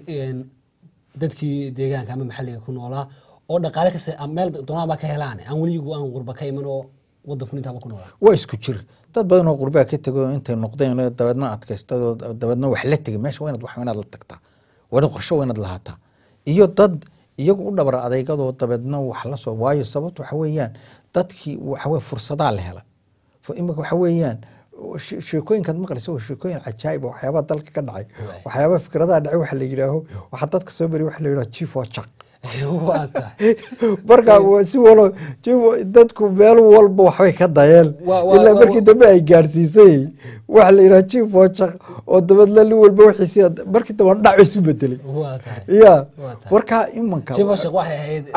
dadkii deegaanka ama maxalliga ku noolaa oo dhaqaale ka meel doonaba ka helaan aan waligu aan qurba ka iman oo wadanku intaaba ku noolaa waa isku jir dad badan oo qurbaha ka tago intay noqdeen dabadna adkaystado dabadna wax la tagay meesha waynaad wax waynaad la tagtaa waynaad qorshe waynaad lahaata iyo dad iyagu u dhabar adeegado dabadna wax la soo waayo sababtu waxa weeyaan dadkii waxa way fursadaha la helay فإما حويان شيكوين كان مقلس هو شيكوين عجائب وحيابا دلك كان دعي وحيابا فكرة دعي وحا اللي يراهو وحطاتك سوبري وحا اللي يراهو تشيف واتشاق بركا وسيولو تشيف دادكو بيالو والبو وحوي كدايل إلا بركي دمي اي جارسيسي وحا اللي يراهو تشيف واتشاق ودباد لالو والبو وحيسي بركي دمان دعوي سوبتلي يا بركا إما كان تشيف واتشاق واحد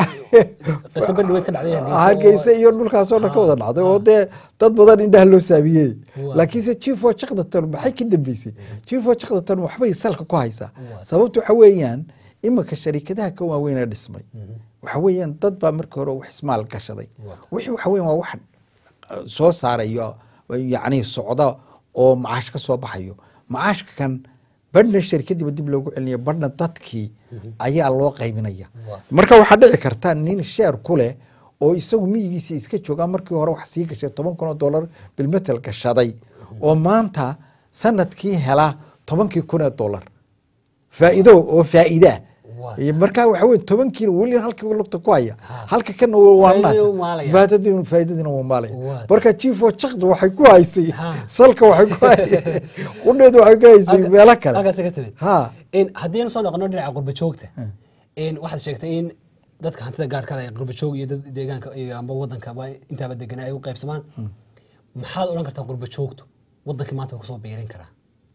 قسم بني ويد كان عليها هاكيسي يون دولكاسو نكودا dhacday oo de dad badan indhaha loo saabiyay laakiin se chief oo shaqada tan maxay ka dambeysay chief oo shaqada tan waxbay salka ku haysaa sababtu waxa weeyaan imaka sharikadaha ka waaweyn ee dhismay waxa weeyaan dad baa markii hore wax ismaal gashaday wixii waxa weeyaan waa wax soo saarayo yaani socda oo macaash ka soo baxayo macaashka kan badna shirkadii dib loogu celinayo badna dadkii ayaa loo qaybinaya marka waxa dhici karta nin share ku leh oo isagu miyigiisa iska jooga markii hore wax sii gashay toban kun oo dollar bil metal gashaday oo maanta sanadkii hela toban kun oo dollar faa'iido oo faa'iida marka waxa weey toban kiilo wali halka lugta ku haya halka kana waa naas baadadii faa'iidadina waa maalay marka chief oo shaqadu waxay ku haysay salka waxay ku haysay qudheedu waxay ku haysay meel kale halkaas ka timid ha in hadii soo noqono dhinaca qurba joogta in waxaad sheegtay in dadka hantida gaarka ah ee qurba joog iyo dad deegaanka iyo amba wadanka ba intaaba degan ay u qaybsamaan maxaad oran kartaa qurba joogtu wadanka maanta ku soo biirin karaa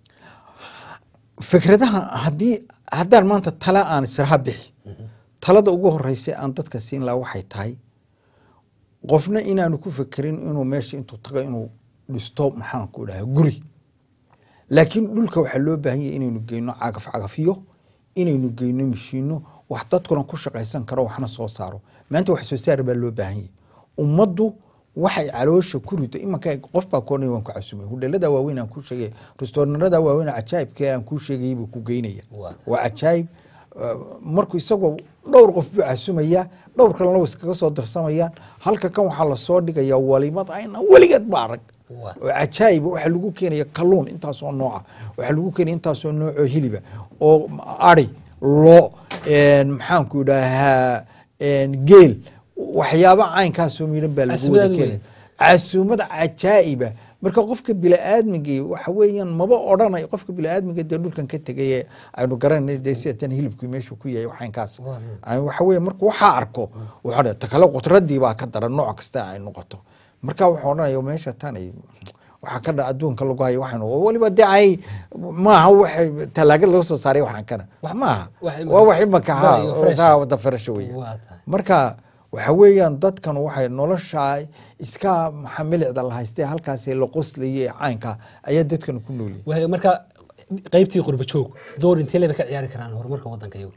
fikradaha hadii hadaan maanta tala aan sirha bixi talada ugu horeysay aan dadka siin la waxay tahay qofna inaanu ku fikirin inuu meesha intuu tago inuu dhisto maxaan ku dhahay guri laakiin dhulka waxa loo baahan yahay inaynu geeyno cagaf cagafiyo inaynu geeyno mishiino wax dadkuna ku shaqaysan karo waxna soo saaro maanta wax soo saar baa loo baahan yahay ummadu waxay caloosha ku rido imanka qof baa koonay waan ku casumay hudheelada waaweyn aan ku sheegay restaurantada waaweyn cajaayibka aan ku sheegay buu ku geynaya waa cajaayib markuu isagoo dhowr qof buu casumaya dhowr kalena way iskaga soo darsamayaan halka kan waxa la soo dhigaya walimad ayna waligeed ba arag oo cajaayib waxa lagu keenaya kalluun intaas oo nooca waxa lagu keenaya intaas oo nooc oo hiliba oo ari loo een maxaan ku dhahaa een geel waxyaabo caynkaas oo miiran baa lagu wada keenay casuumad cajaa'iba marka qofka bila aadmiga waxa weeyaan maba oranay qofka bila aadmiga de dhulkan ka tagay aynu garanay de sidan hilibku meesha ku yahay waxaan kaas ay waxa weeyaan marka waxa arko waxa takala qudradii baa ka daran nooc kasta ay noqoto marka waxa oranayo meesha tan ay waxaa ka dha adduunka lagu hayo waxaan waliba dee ay maaha waxay talaagad laga soo saaray waxaan kana maaha waa wax imaka ha wada farasho weeye marka waxa weeyaan dadkan waxay nolosha iska maxamilicda la haystay halkaas la qoslayay caynka ayaa dadkan ku noolyihiin waxa marka qaybtii qurba joog door intee leeba ka ciyaari karaan horumarka wadanka iyagu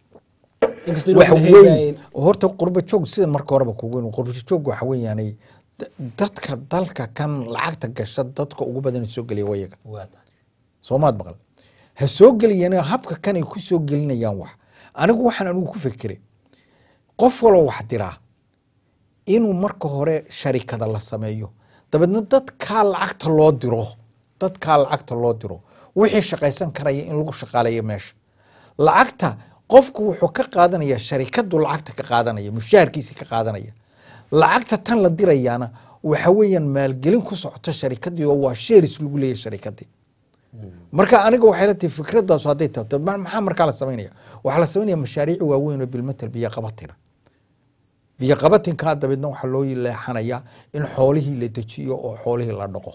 waxa weeyaan horta qurba joog sida marka horeba kugu qurba joog waxa weeyaan dadka dalka kan lacagta gasha dadka ugu badan soo galiya wayaga Soomaad maqal ha soo galiyeen habka kan ay ku soo galinayaan wax anigu waxaan anigu ku fikiray qof walo wax diraa inuu marka hore sharikada la sameeyo dabadna dadka lacagta loo diro dadka lacagta loo diro wixii shaqaysan karaya in lagu shaqaaleeyo meesha lacagta qofku wuxuu ka qaadanaya sharikadu lacagta ka qaadanaya mushaharkiisa ka qaadanaya lacagta tan la dirayaana waxa weeyaan maalgelin ku socota sharikadii oo waa shares lagu leeyahay sharikadii marka aniga waxay la tahay fikradaas haday tahay maxaa marka la sameeynaya waxa la sameeynaya mashaariic waaweyn oo bilmatal biya qabatina biya qabatinka dabadna waxa loo leexanaya in xoolihii la dejiyo oo xoolihii la dhaqo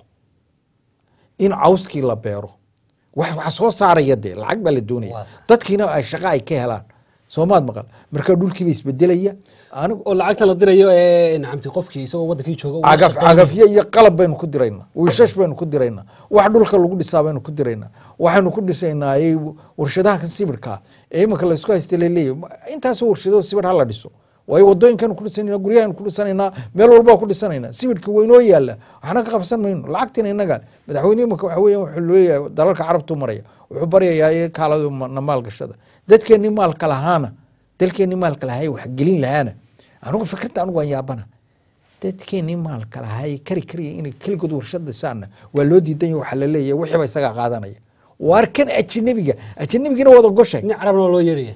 in cawskii la beero wax wax soo saaraya de lacag baa la doonaya dadkiina ay shaqo ay ka helaan Soomaad maqal marka dhulkii bay isbedelaya anigu oo lacagta la dirayo ee nacamti qofkii isagoo wadankii jooga agaf agafyo iyo qalab baynu ku diraynaa wiishash baynu ku diraynaa wax dhulka lagu dhisaa baynu ku diraynaa waxaanu ku dhisaynaa ay warshadaha kan sibirka ee imaka la isku haystay leeyahay intaas warshado sibir hal la dhiso way wadooyinkan ku dhisanayna guryahan ku dhisanayna meel walba ku dhisanayna sibirka weynoo yaala waxna ka qabsan mayno lacagtina inaga madaxweynaha imaka waxa weeyaan wuxuu leeyahay dalalka carabtu maraya wuxuu barayaa kaalada maal gashada dadkeeni maal kala haana dalkeeni maal kala hay wax gelin lahaana anigu fikirta anigu waan yaabana dadkeeni maal kala hay kari kari in kaligood warshad dhisaana waa loo diidan waxa la leeyahay wixii ba isaga qaadanaya warkan ajnabiga ajnabigina wada goshay ni carabna loo yeeriyo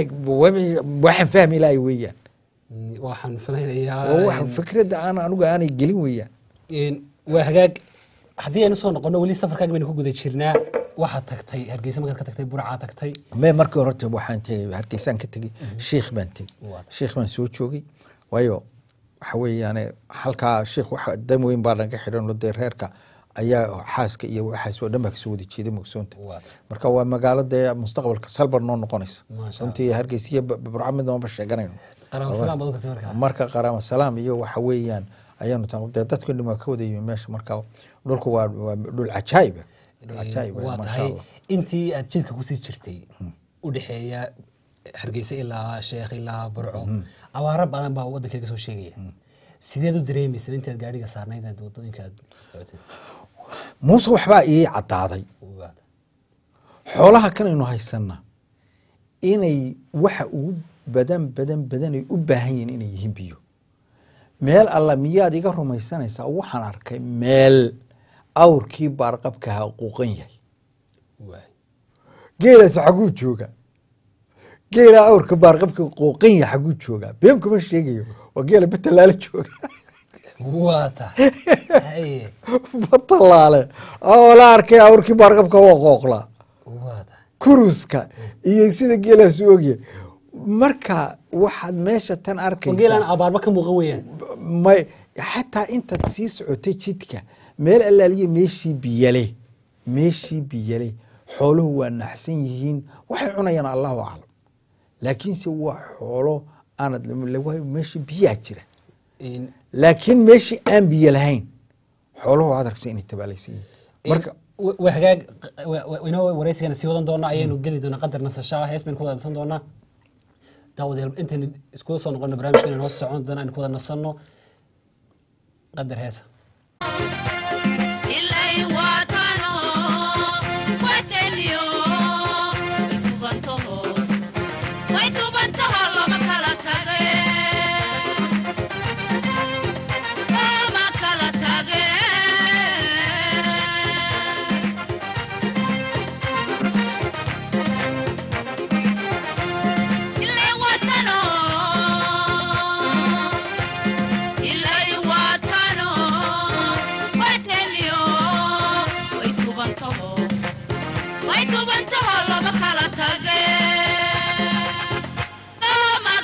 waxaan fahmi ilaahay weeyaan waxaan filayaa waxa fikrada aan anigu aanay gelin weeyaan in waa hagaag hadii aynu soo noqono wali safarkaaga baynu ku guda jirnaa waxa tagtay Hargeysa markaad ka tagtay Burca tagtay ma markii hore waxaan tagay Hargeysa ka tagay Sheekh baan tagay Sheekh baan soo joogay waayo waxa weeyaan halka Sheekh waxa damweyn baa laga xiran loo deereerka ayaa xaaska iyo waxa soo dhanba ka soo wada jeeday maqsoonta marka waa magaalada mustaqbalka salbar noo noqonaysa runtii Hargeysa Burca mid ma sheeganayno qarama salaam badan tagtay marka marka qarama salaam iyo waxa weeyaan ayaanu tan dadku dhima ka wada yimid meesha marka dhulku waa dhul cajaa'ib cajaa'ib ma sha Allah intii aad jidka ku sii jirtay u dhaxeeya Hargeysa ilaa Sheekh ilaa Burco awaara badan baa wadanka ka soo sheegaya sideed u dareemaysan intaad gaariga saarnayd aad wadooyinka aad socotay muuse waxba ii cadaaday xoolaha kan aynu haysana inay waxa ugu badan badan badan ay u baahan yihiin inay yihiin biyo meel alla miyaad iga rumaysanaysaa waxaan arkay meel awrkii baarqabka xuquuqan yahay geela xaguu jooga geela awrka baarqabka xuquuqan yahay xaguu jooga been kuma sheegayo waa geela batalaale jooga waata hay batalaale oo la arkay awrkii baarqabka waa qooqla waata kuruska iyo sida geelaas u ogyahay marka waxaad meesha tan arkaysaa geelan abaarba ka muuqan weeyaan ma xataa intaad sii socotay jidka meel allaaliye meeshii biyale meeshii biyale xooluhu waa naxsan yihiin waxay cunayaan allahu aclam laakiinse waa xoolo aanad meeshii biyaa jira laakiin meeshii aan biyo lahayn xooluhu waxaad arkaysaa inay tabaalaysan yihiin marka waa hagaag inoo wareysigana sii wadan doona ayaynu geli doonaa qadar nasasho hees baynu ku wadaadsan doonaa داود أنت إسكوس صنع قلنا برامج كنا نوصل عند دنا نكون نصنّو قدر هذا Why do you want to hold up a color?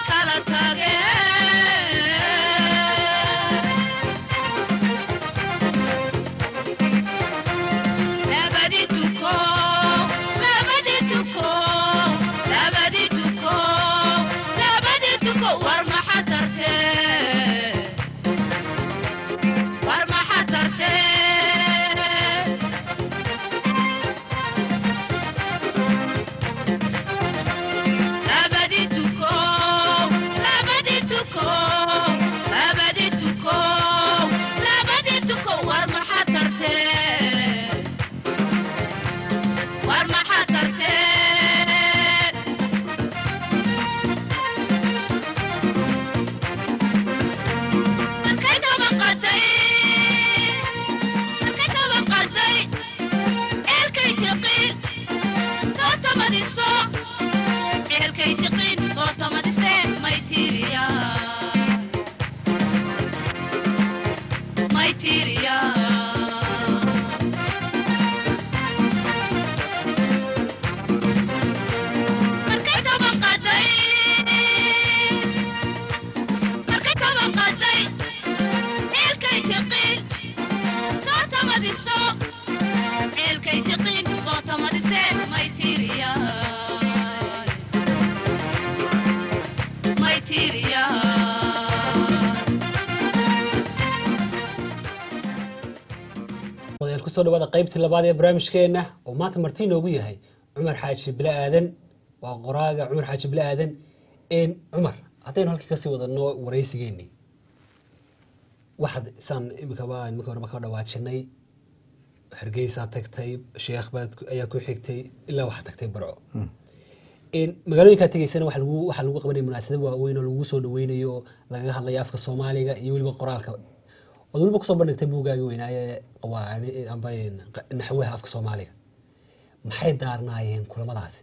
kusoo dhawaada qaybtii labaad ee barnaamijkeena oo maanta marti noogu yahay Cumar Xaaji Bila Aadan waa qoraaga Cumar Xaaji Bila Aadan een Cumar hadaynu halkii ka sii wadano wareysigeeni waxaad san imika baa imika hore ka dhawaajinay Hargeysa tagtay Sheekh baad ayaa ku xigtay ilaa waxa tagtay Barco een magaalooyinka tagaysana waxa lagu waxa lagu qabanay munaasabad waaweyn oo lagu soo dhaweynayo laga hadlayo afka Soomaaliga iyo waliba qoraalka wadulba ku soo bandhigtay buugaaga weynaaye qawaani ambayn naxwaha afka Soomaaliga maxay daarnaayeen kulamadaasi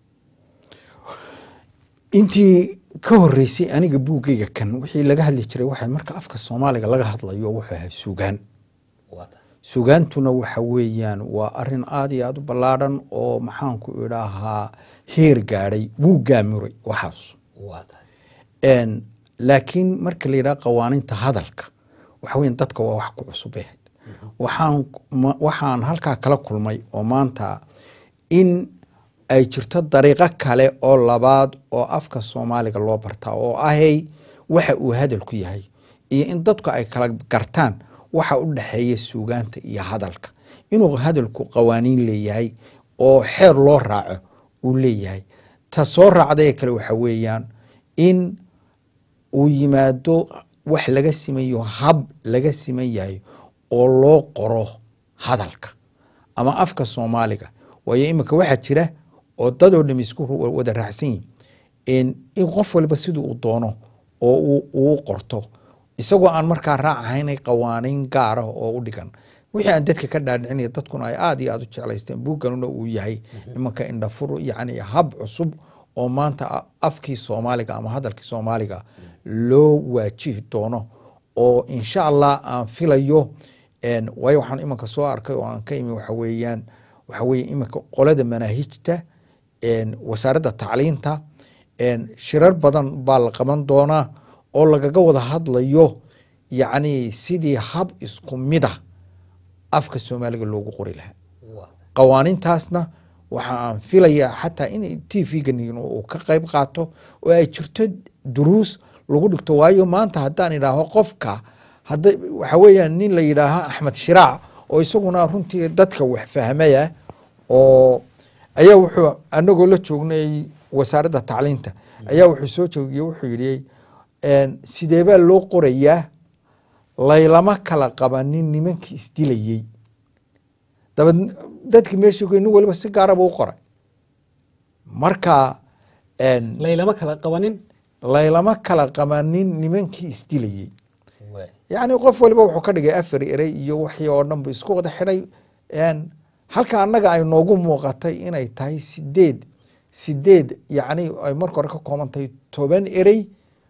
intii ka horeysay aniga buugayga kan wixii laga hadli jiray waxa marka afka Soomaaliga laga hadlayo waxa ahay suugaan wata suugaantuna waxa weeyaan waa arin aad iyo aad u ballaaran oo maxaan ku idhaahaa heer gaaray wuu gaamiray waxaas wata een laakiin marka la yiraahdo qawaaninta hadalka waxa weyn dadka waa wax ku cusub ah waxaan waxaan halka kala kulmay oo maanta in ay jirto dariiqo kale oo labaad oo afka Soomaaliga loo bartaa oo ahay waxa uu hadalku yahay iyo in dadku ay kala gartaan waxa u dhaxeeya suugaanta iyo hadalka inuu hadalku qawaaniin leeyahay oo xeer loo raaco uu leeyahay ta soo raacday kale waxa weeyaan in uu yimaado wax laga simayo hab laga simayahay oo loo qoro hadalka ama afka Soomaaliga way imika waxa jira oo dad oo dhim isku wada raacsan in in qof walba sidoo uu doono oo uu uu qorto isagoo aan markaa raacaynay qawaaniin gaar ah oo u dhigan wixii aan dadka ka dhaadhicinay dadkuna ay aad iyo aad u jeclaysteen buugganuna uu yahay imanka indhafur yaani hab cusub oo maanta afkii Soomaaliga ama hadalkii Soomaaliga loo waajihi doono oo insha Allah aan filayo een way waxaan imanka soo arkay oo aan ka imi waxa weeyaan waxa weey imanka qolada manahijta een wasaaradda tacliinta een shirar badan baa la qaban doonaa oo lagaga wada hadlayo yaani sidii hab isku mid ah afka Soomaaliga loogu qori lahaa qawaanintaasna waxa aan filayaa xataa in T V-gan uu ka qayb qaato oo ay jirto duruus lagu dhigto waayo maanta haddaan idhaaho qofka hadda waxa weeyaan nin la yidhaaha Axmed Shiraac oo isaguna runtii dadka wax fahmaya oo ayaa wuxuu anagoo la joognay wasaaradda tacliinta ayaa wuxuu soo joogiyay wuxuu yiri een sideeba loo qorayaa laylama kala qabanin nimankii isdilayay dabad dadkii meesha ku inuu waliba si gaar ah u qoray marka een laylama kala qabanin laylama kala qabanin nimankii isdilayay yaani qof waliba wuxuu ka dhigay afar eray iyo wixii oo dhan isku wada xiray een halka anaga ay noogu muuqatay inay tahay sideed sideed yaani ay marka hore ka koobantay toban eray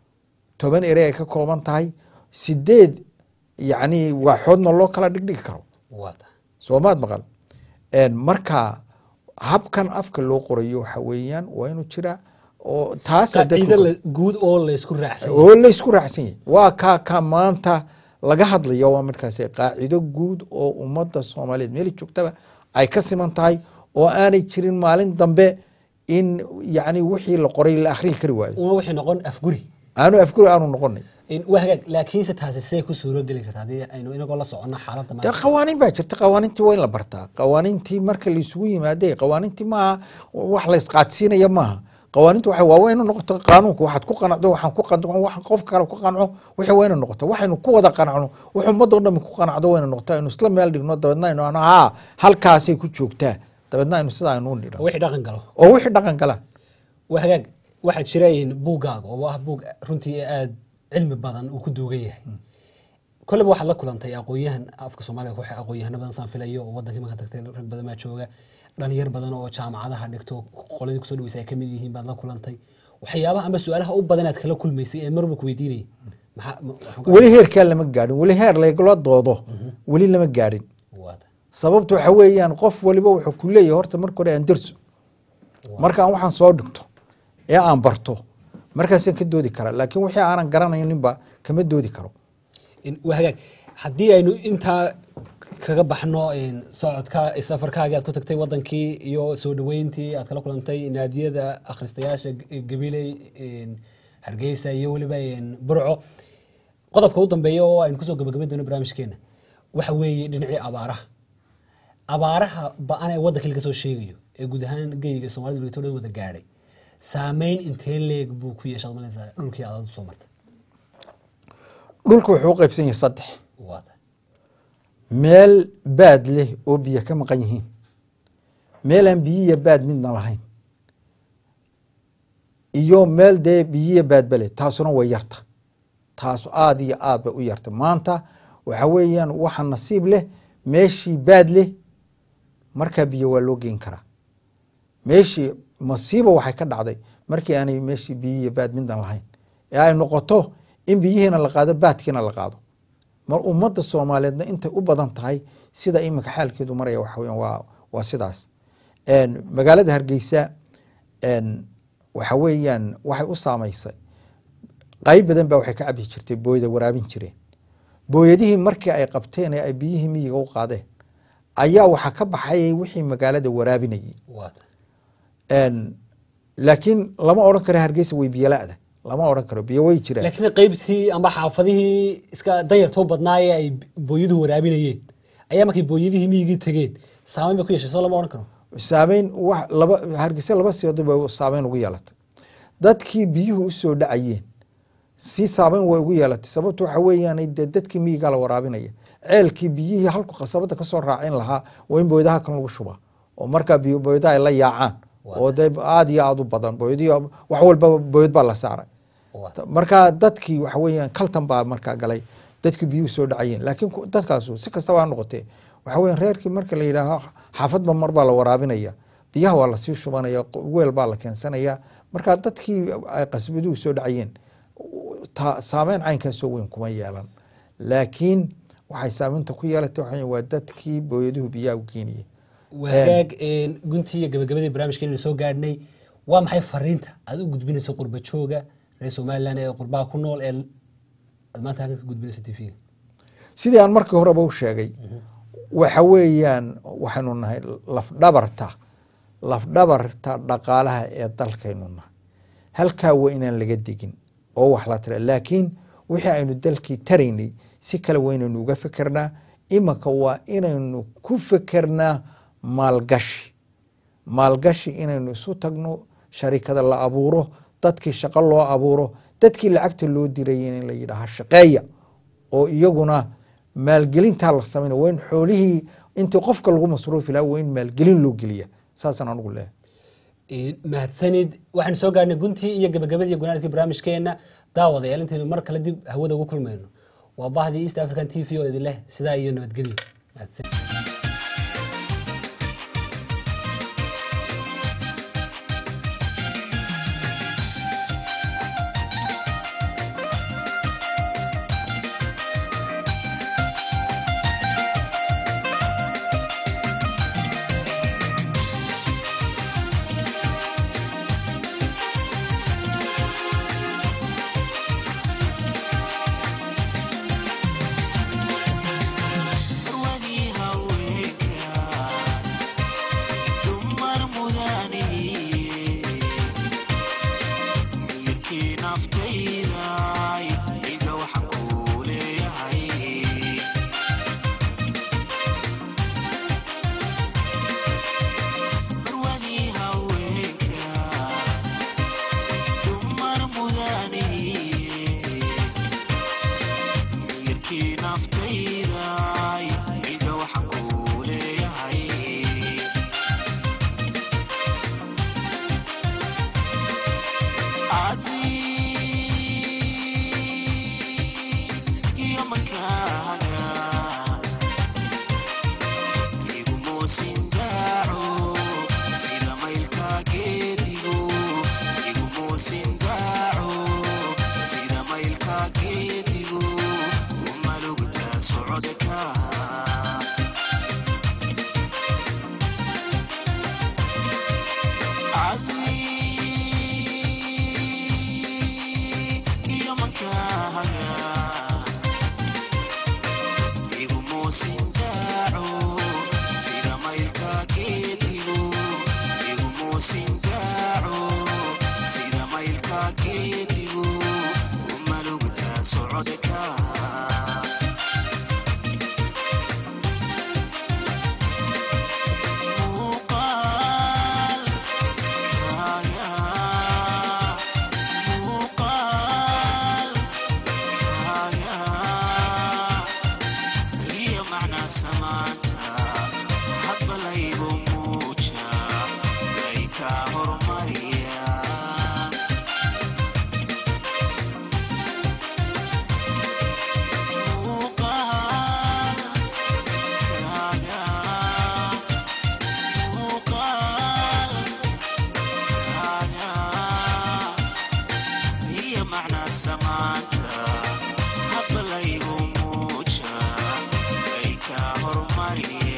toban eray ay ka kooban tahay sideed yaani waxoodna loo kala dhigdhigi karo wata Soomaad maqal een marka habkan afka loo qorayo waxa weeyaan waa inuu jira oo taas dadka guud oo la isku raacsan oo la isku raacsan waa ka ka maanta laga hadlayo waa markaas qaacido guud oo ummadda Soomaaliyeed meel joogtaba ay ka siman tahay oo aanay jirin maalin dambe in yaani wixii la qoray la akhriin kari waayo oo wixii noqon afguri aanu afguri aanu noqonay in wahagaag laakiin se taasi see ku suuro gali kartaa hadii aynu inagoo la socono xaaladda maanta qawaaniin baa jirta qawaaniintii waa in la bartaa qawaaniintii marka la isugu yimaadee qawaaniintii ma wax la isqaadsiinaya maaha qawaaniintu waxa waa weyn noqoto qaanuunku waxaad ku qanacdo waxaan ku qanacdo waxaan qof kale ku qanco waxa weyn noqoto waxaynu ku wada qanacno wuxuu ummadda oo dhan ku qanacdo weyn noqoto inuu isla meel dhigno dabadna inuu ana ha halkaasay ku joogtaa dabadna inuu sidaa inuu dhiro wixii dhaqan galo oo wixii dhaqan gala wahagaag waxa jireen buugaaga oo ah buug runtii aad cilmi badan uu ku duugan yahay kulaba waxa la kulantay aqoonyahan afka Soomaaliga waxa aqoonyahan badan san filayo oo wadanka ma tagtay rag badan ma jooga dhalinyar badan oo jaamacadaha dhigto qoladii ku soo dhaweysay kamid yihiin baad la kulantay waxyaabaha ama su'aalaha u badan aad kala kulmaysay ee marba ku weydiinay maxaa wali heerka lama gaarin wali heer la igala doodo wali lama gaarin sababtu waxa weeyaan qof waliba wuxuu ku leeyahay horta marka hore aan darso marka aan waxaan soo dhigto ee aan barto markaas ka doodi kara laakiin wixii aanan garanayninba kama doodi karo in wahagaag hadii aynu inta kaga baxno in socodka safarkaaga aad ku tagtay wadankii iyo soo dhaweyntii aad kala kulantay naadiyada akhristayaasha gabilay in hargeysa iyo weliba burco qodobka u dambeeya oo aynu kusoo gabagabay doono barnaamijkeena waxa weeye dhinacii abaaraha abaaraha ba-an ee waddanka laga soo sheegayo ee guud ahaan geyga soomaalida dhulka dhan wada gaadhay saameyn intee leeg buu ku yeeshay malaysa dhulkii aad soo martay dhulku wuxuu qaybsan yahay saddex meel baad leh oo biyo ka maqan yihiin meel aan biyo iyo baad midna lahayn iyo meel dee biyo iyo baadba leh taasuna way yarta taas aad iyo aad bay u yarta maanta waxa weeyaan waxa nasiib leh meeshii baad leh markaa biyo waa loo geyn karaa meeshii masiiba waxay ka dhacday markii aanay meeshii biyo iyo baad midna lahayn ee ay noqoto in biyihiina la qaado baadkiina la qaado mar ummadda soomaaliyeedna intay u badan tahay sida iminka xaalkeedu maraya waxa weeyaan waa waa sidaas magaalada hargeysa waxa weeyaan waxay u saamaysay qayb badan baa waxay ka cabi jirtay booyada waraabin jireen booyadihii markii ay qabteen ee ay biyihii miyiga u qaadeen ayaa waxaa ka baxayay wixii magaalada waraabinayay laakiin lama odhan karo hargeysa way biyo la-da lama odhan karo biyo way jiraan laakiin qaybtii amba xaafadihii iska dayartoo badnaayee ay booyaduhu waraabinayeen ayaa markay booyadihii miyigii tegeen saameyn bay ku yeeshay soo lama odhan karo saameyn wax laba hargeysa laba siyood bay saameyn ugu yeelatay dadkii biyuhu u soo dhacayeen si saameyn way ugu yeelatay sababtu waxa weeyaan dee dadkii miyiga la waraabinaya ceelkii biyihii halku qasabada ka soo raacin lahaa waa in booyadaha kan lagu shubaa oo markaa biyo booyadaha ay la yaacaan oo dee aad iyo aad u badan booyadii wax walba booyad baa la saaray markaa dadkii waxa weeyaan kaltan baa markaa galay dadkii biyuhu soo dhacayeen laakiin dadkaasu si kastaba ha noqotee waxa weeyaan reerkii marka la yidhaaho xaafadba mar baa la waraabinaya biyaha waa lasii shubanaya weel baa la keensanaya markaa dadkii ay qasbaduhu soo dhacayeen saameyn caynkaasoo weyn kuma yeelan laakiin waxay saameynta ku yeelatay waa dadkii booyaduhu biyaha u geeniyey wagaag guntii iyo gabagabadii barnaamijkeena soo gaadhnay waa maxay fariinta aad u gudbinayso qurba jooga reer somaliland ee qurbaha ku nool ee aad maanta halkan ka gudbinaysa t v-ga sidii aan markii horeba u sheegay waxa weeyaan waxaynu nahay lafdhabarta lafdhabarta dhaqaalaha ee dalkaynu nahay halkaa waa inaan laga degin oo wax la tira laakiin wixii aynu dalkii taraynay si kale waa inaynu uga fikernaa imanka waa inaynu ku fikernaa maalgashi maalgashi inaynu isu tagno sharikada la abuuro dadkii shaqo loo abuuro dadkii lacagta loo diray in la yidhaaha shaqeeya oo iyaguna maalgelintaa la samayna waa in xoolihii intii qofka lagu masruufi lahaa waa in maalgelin loo geliya saasaan anugu leehay mahadsanid waxaan soo gaarnay guntii iyo gabagabadii gunaadkii barnaamijkeena daawadayaal intaynu mar kale dib hawada ugu kulmayno waa bahdii East African T V oo idin leh sidaa iyo nabadgelyo mahadsanid Adi socodka muuqaal kaaga muuqaal kaaga iyo macnaa samaanta hadba laygu muuja lay ka hormariya muuqaal kaaga muuqaal kaaga iyo macnaa samaanta hadba laygu muuja lay ka hormariya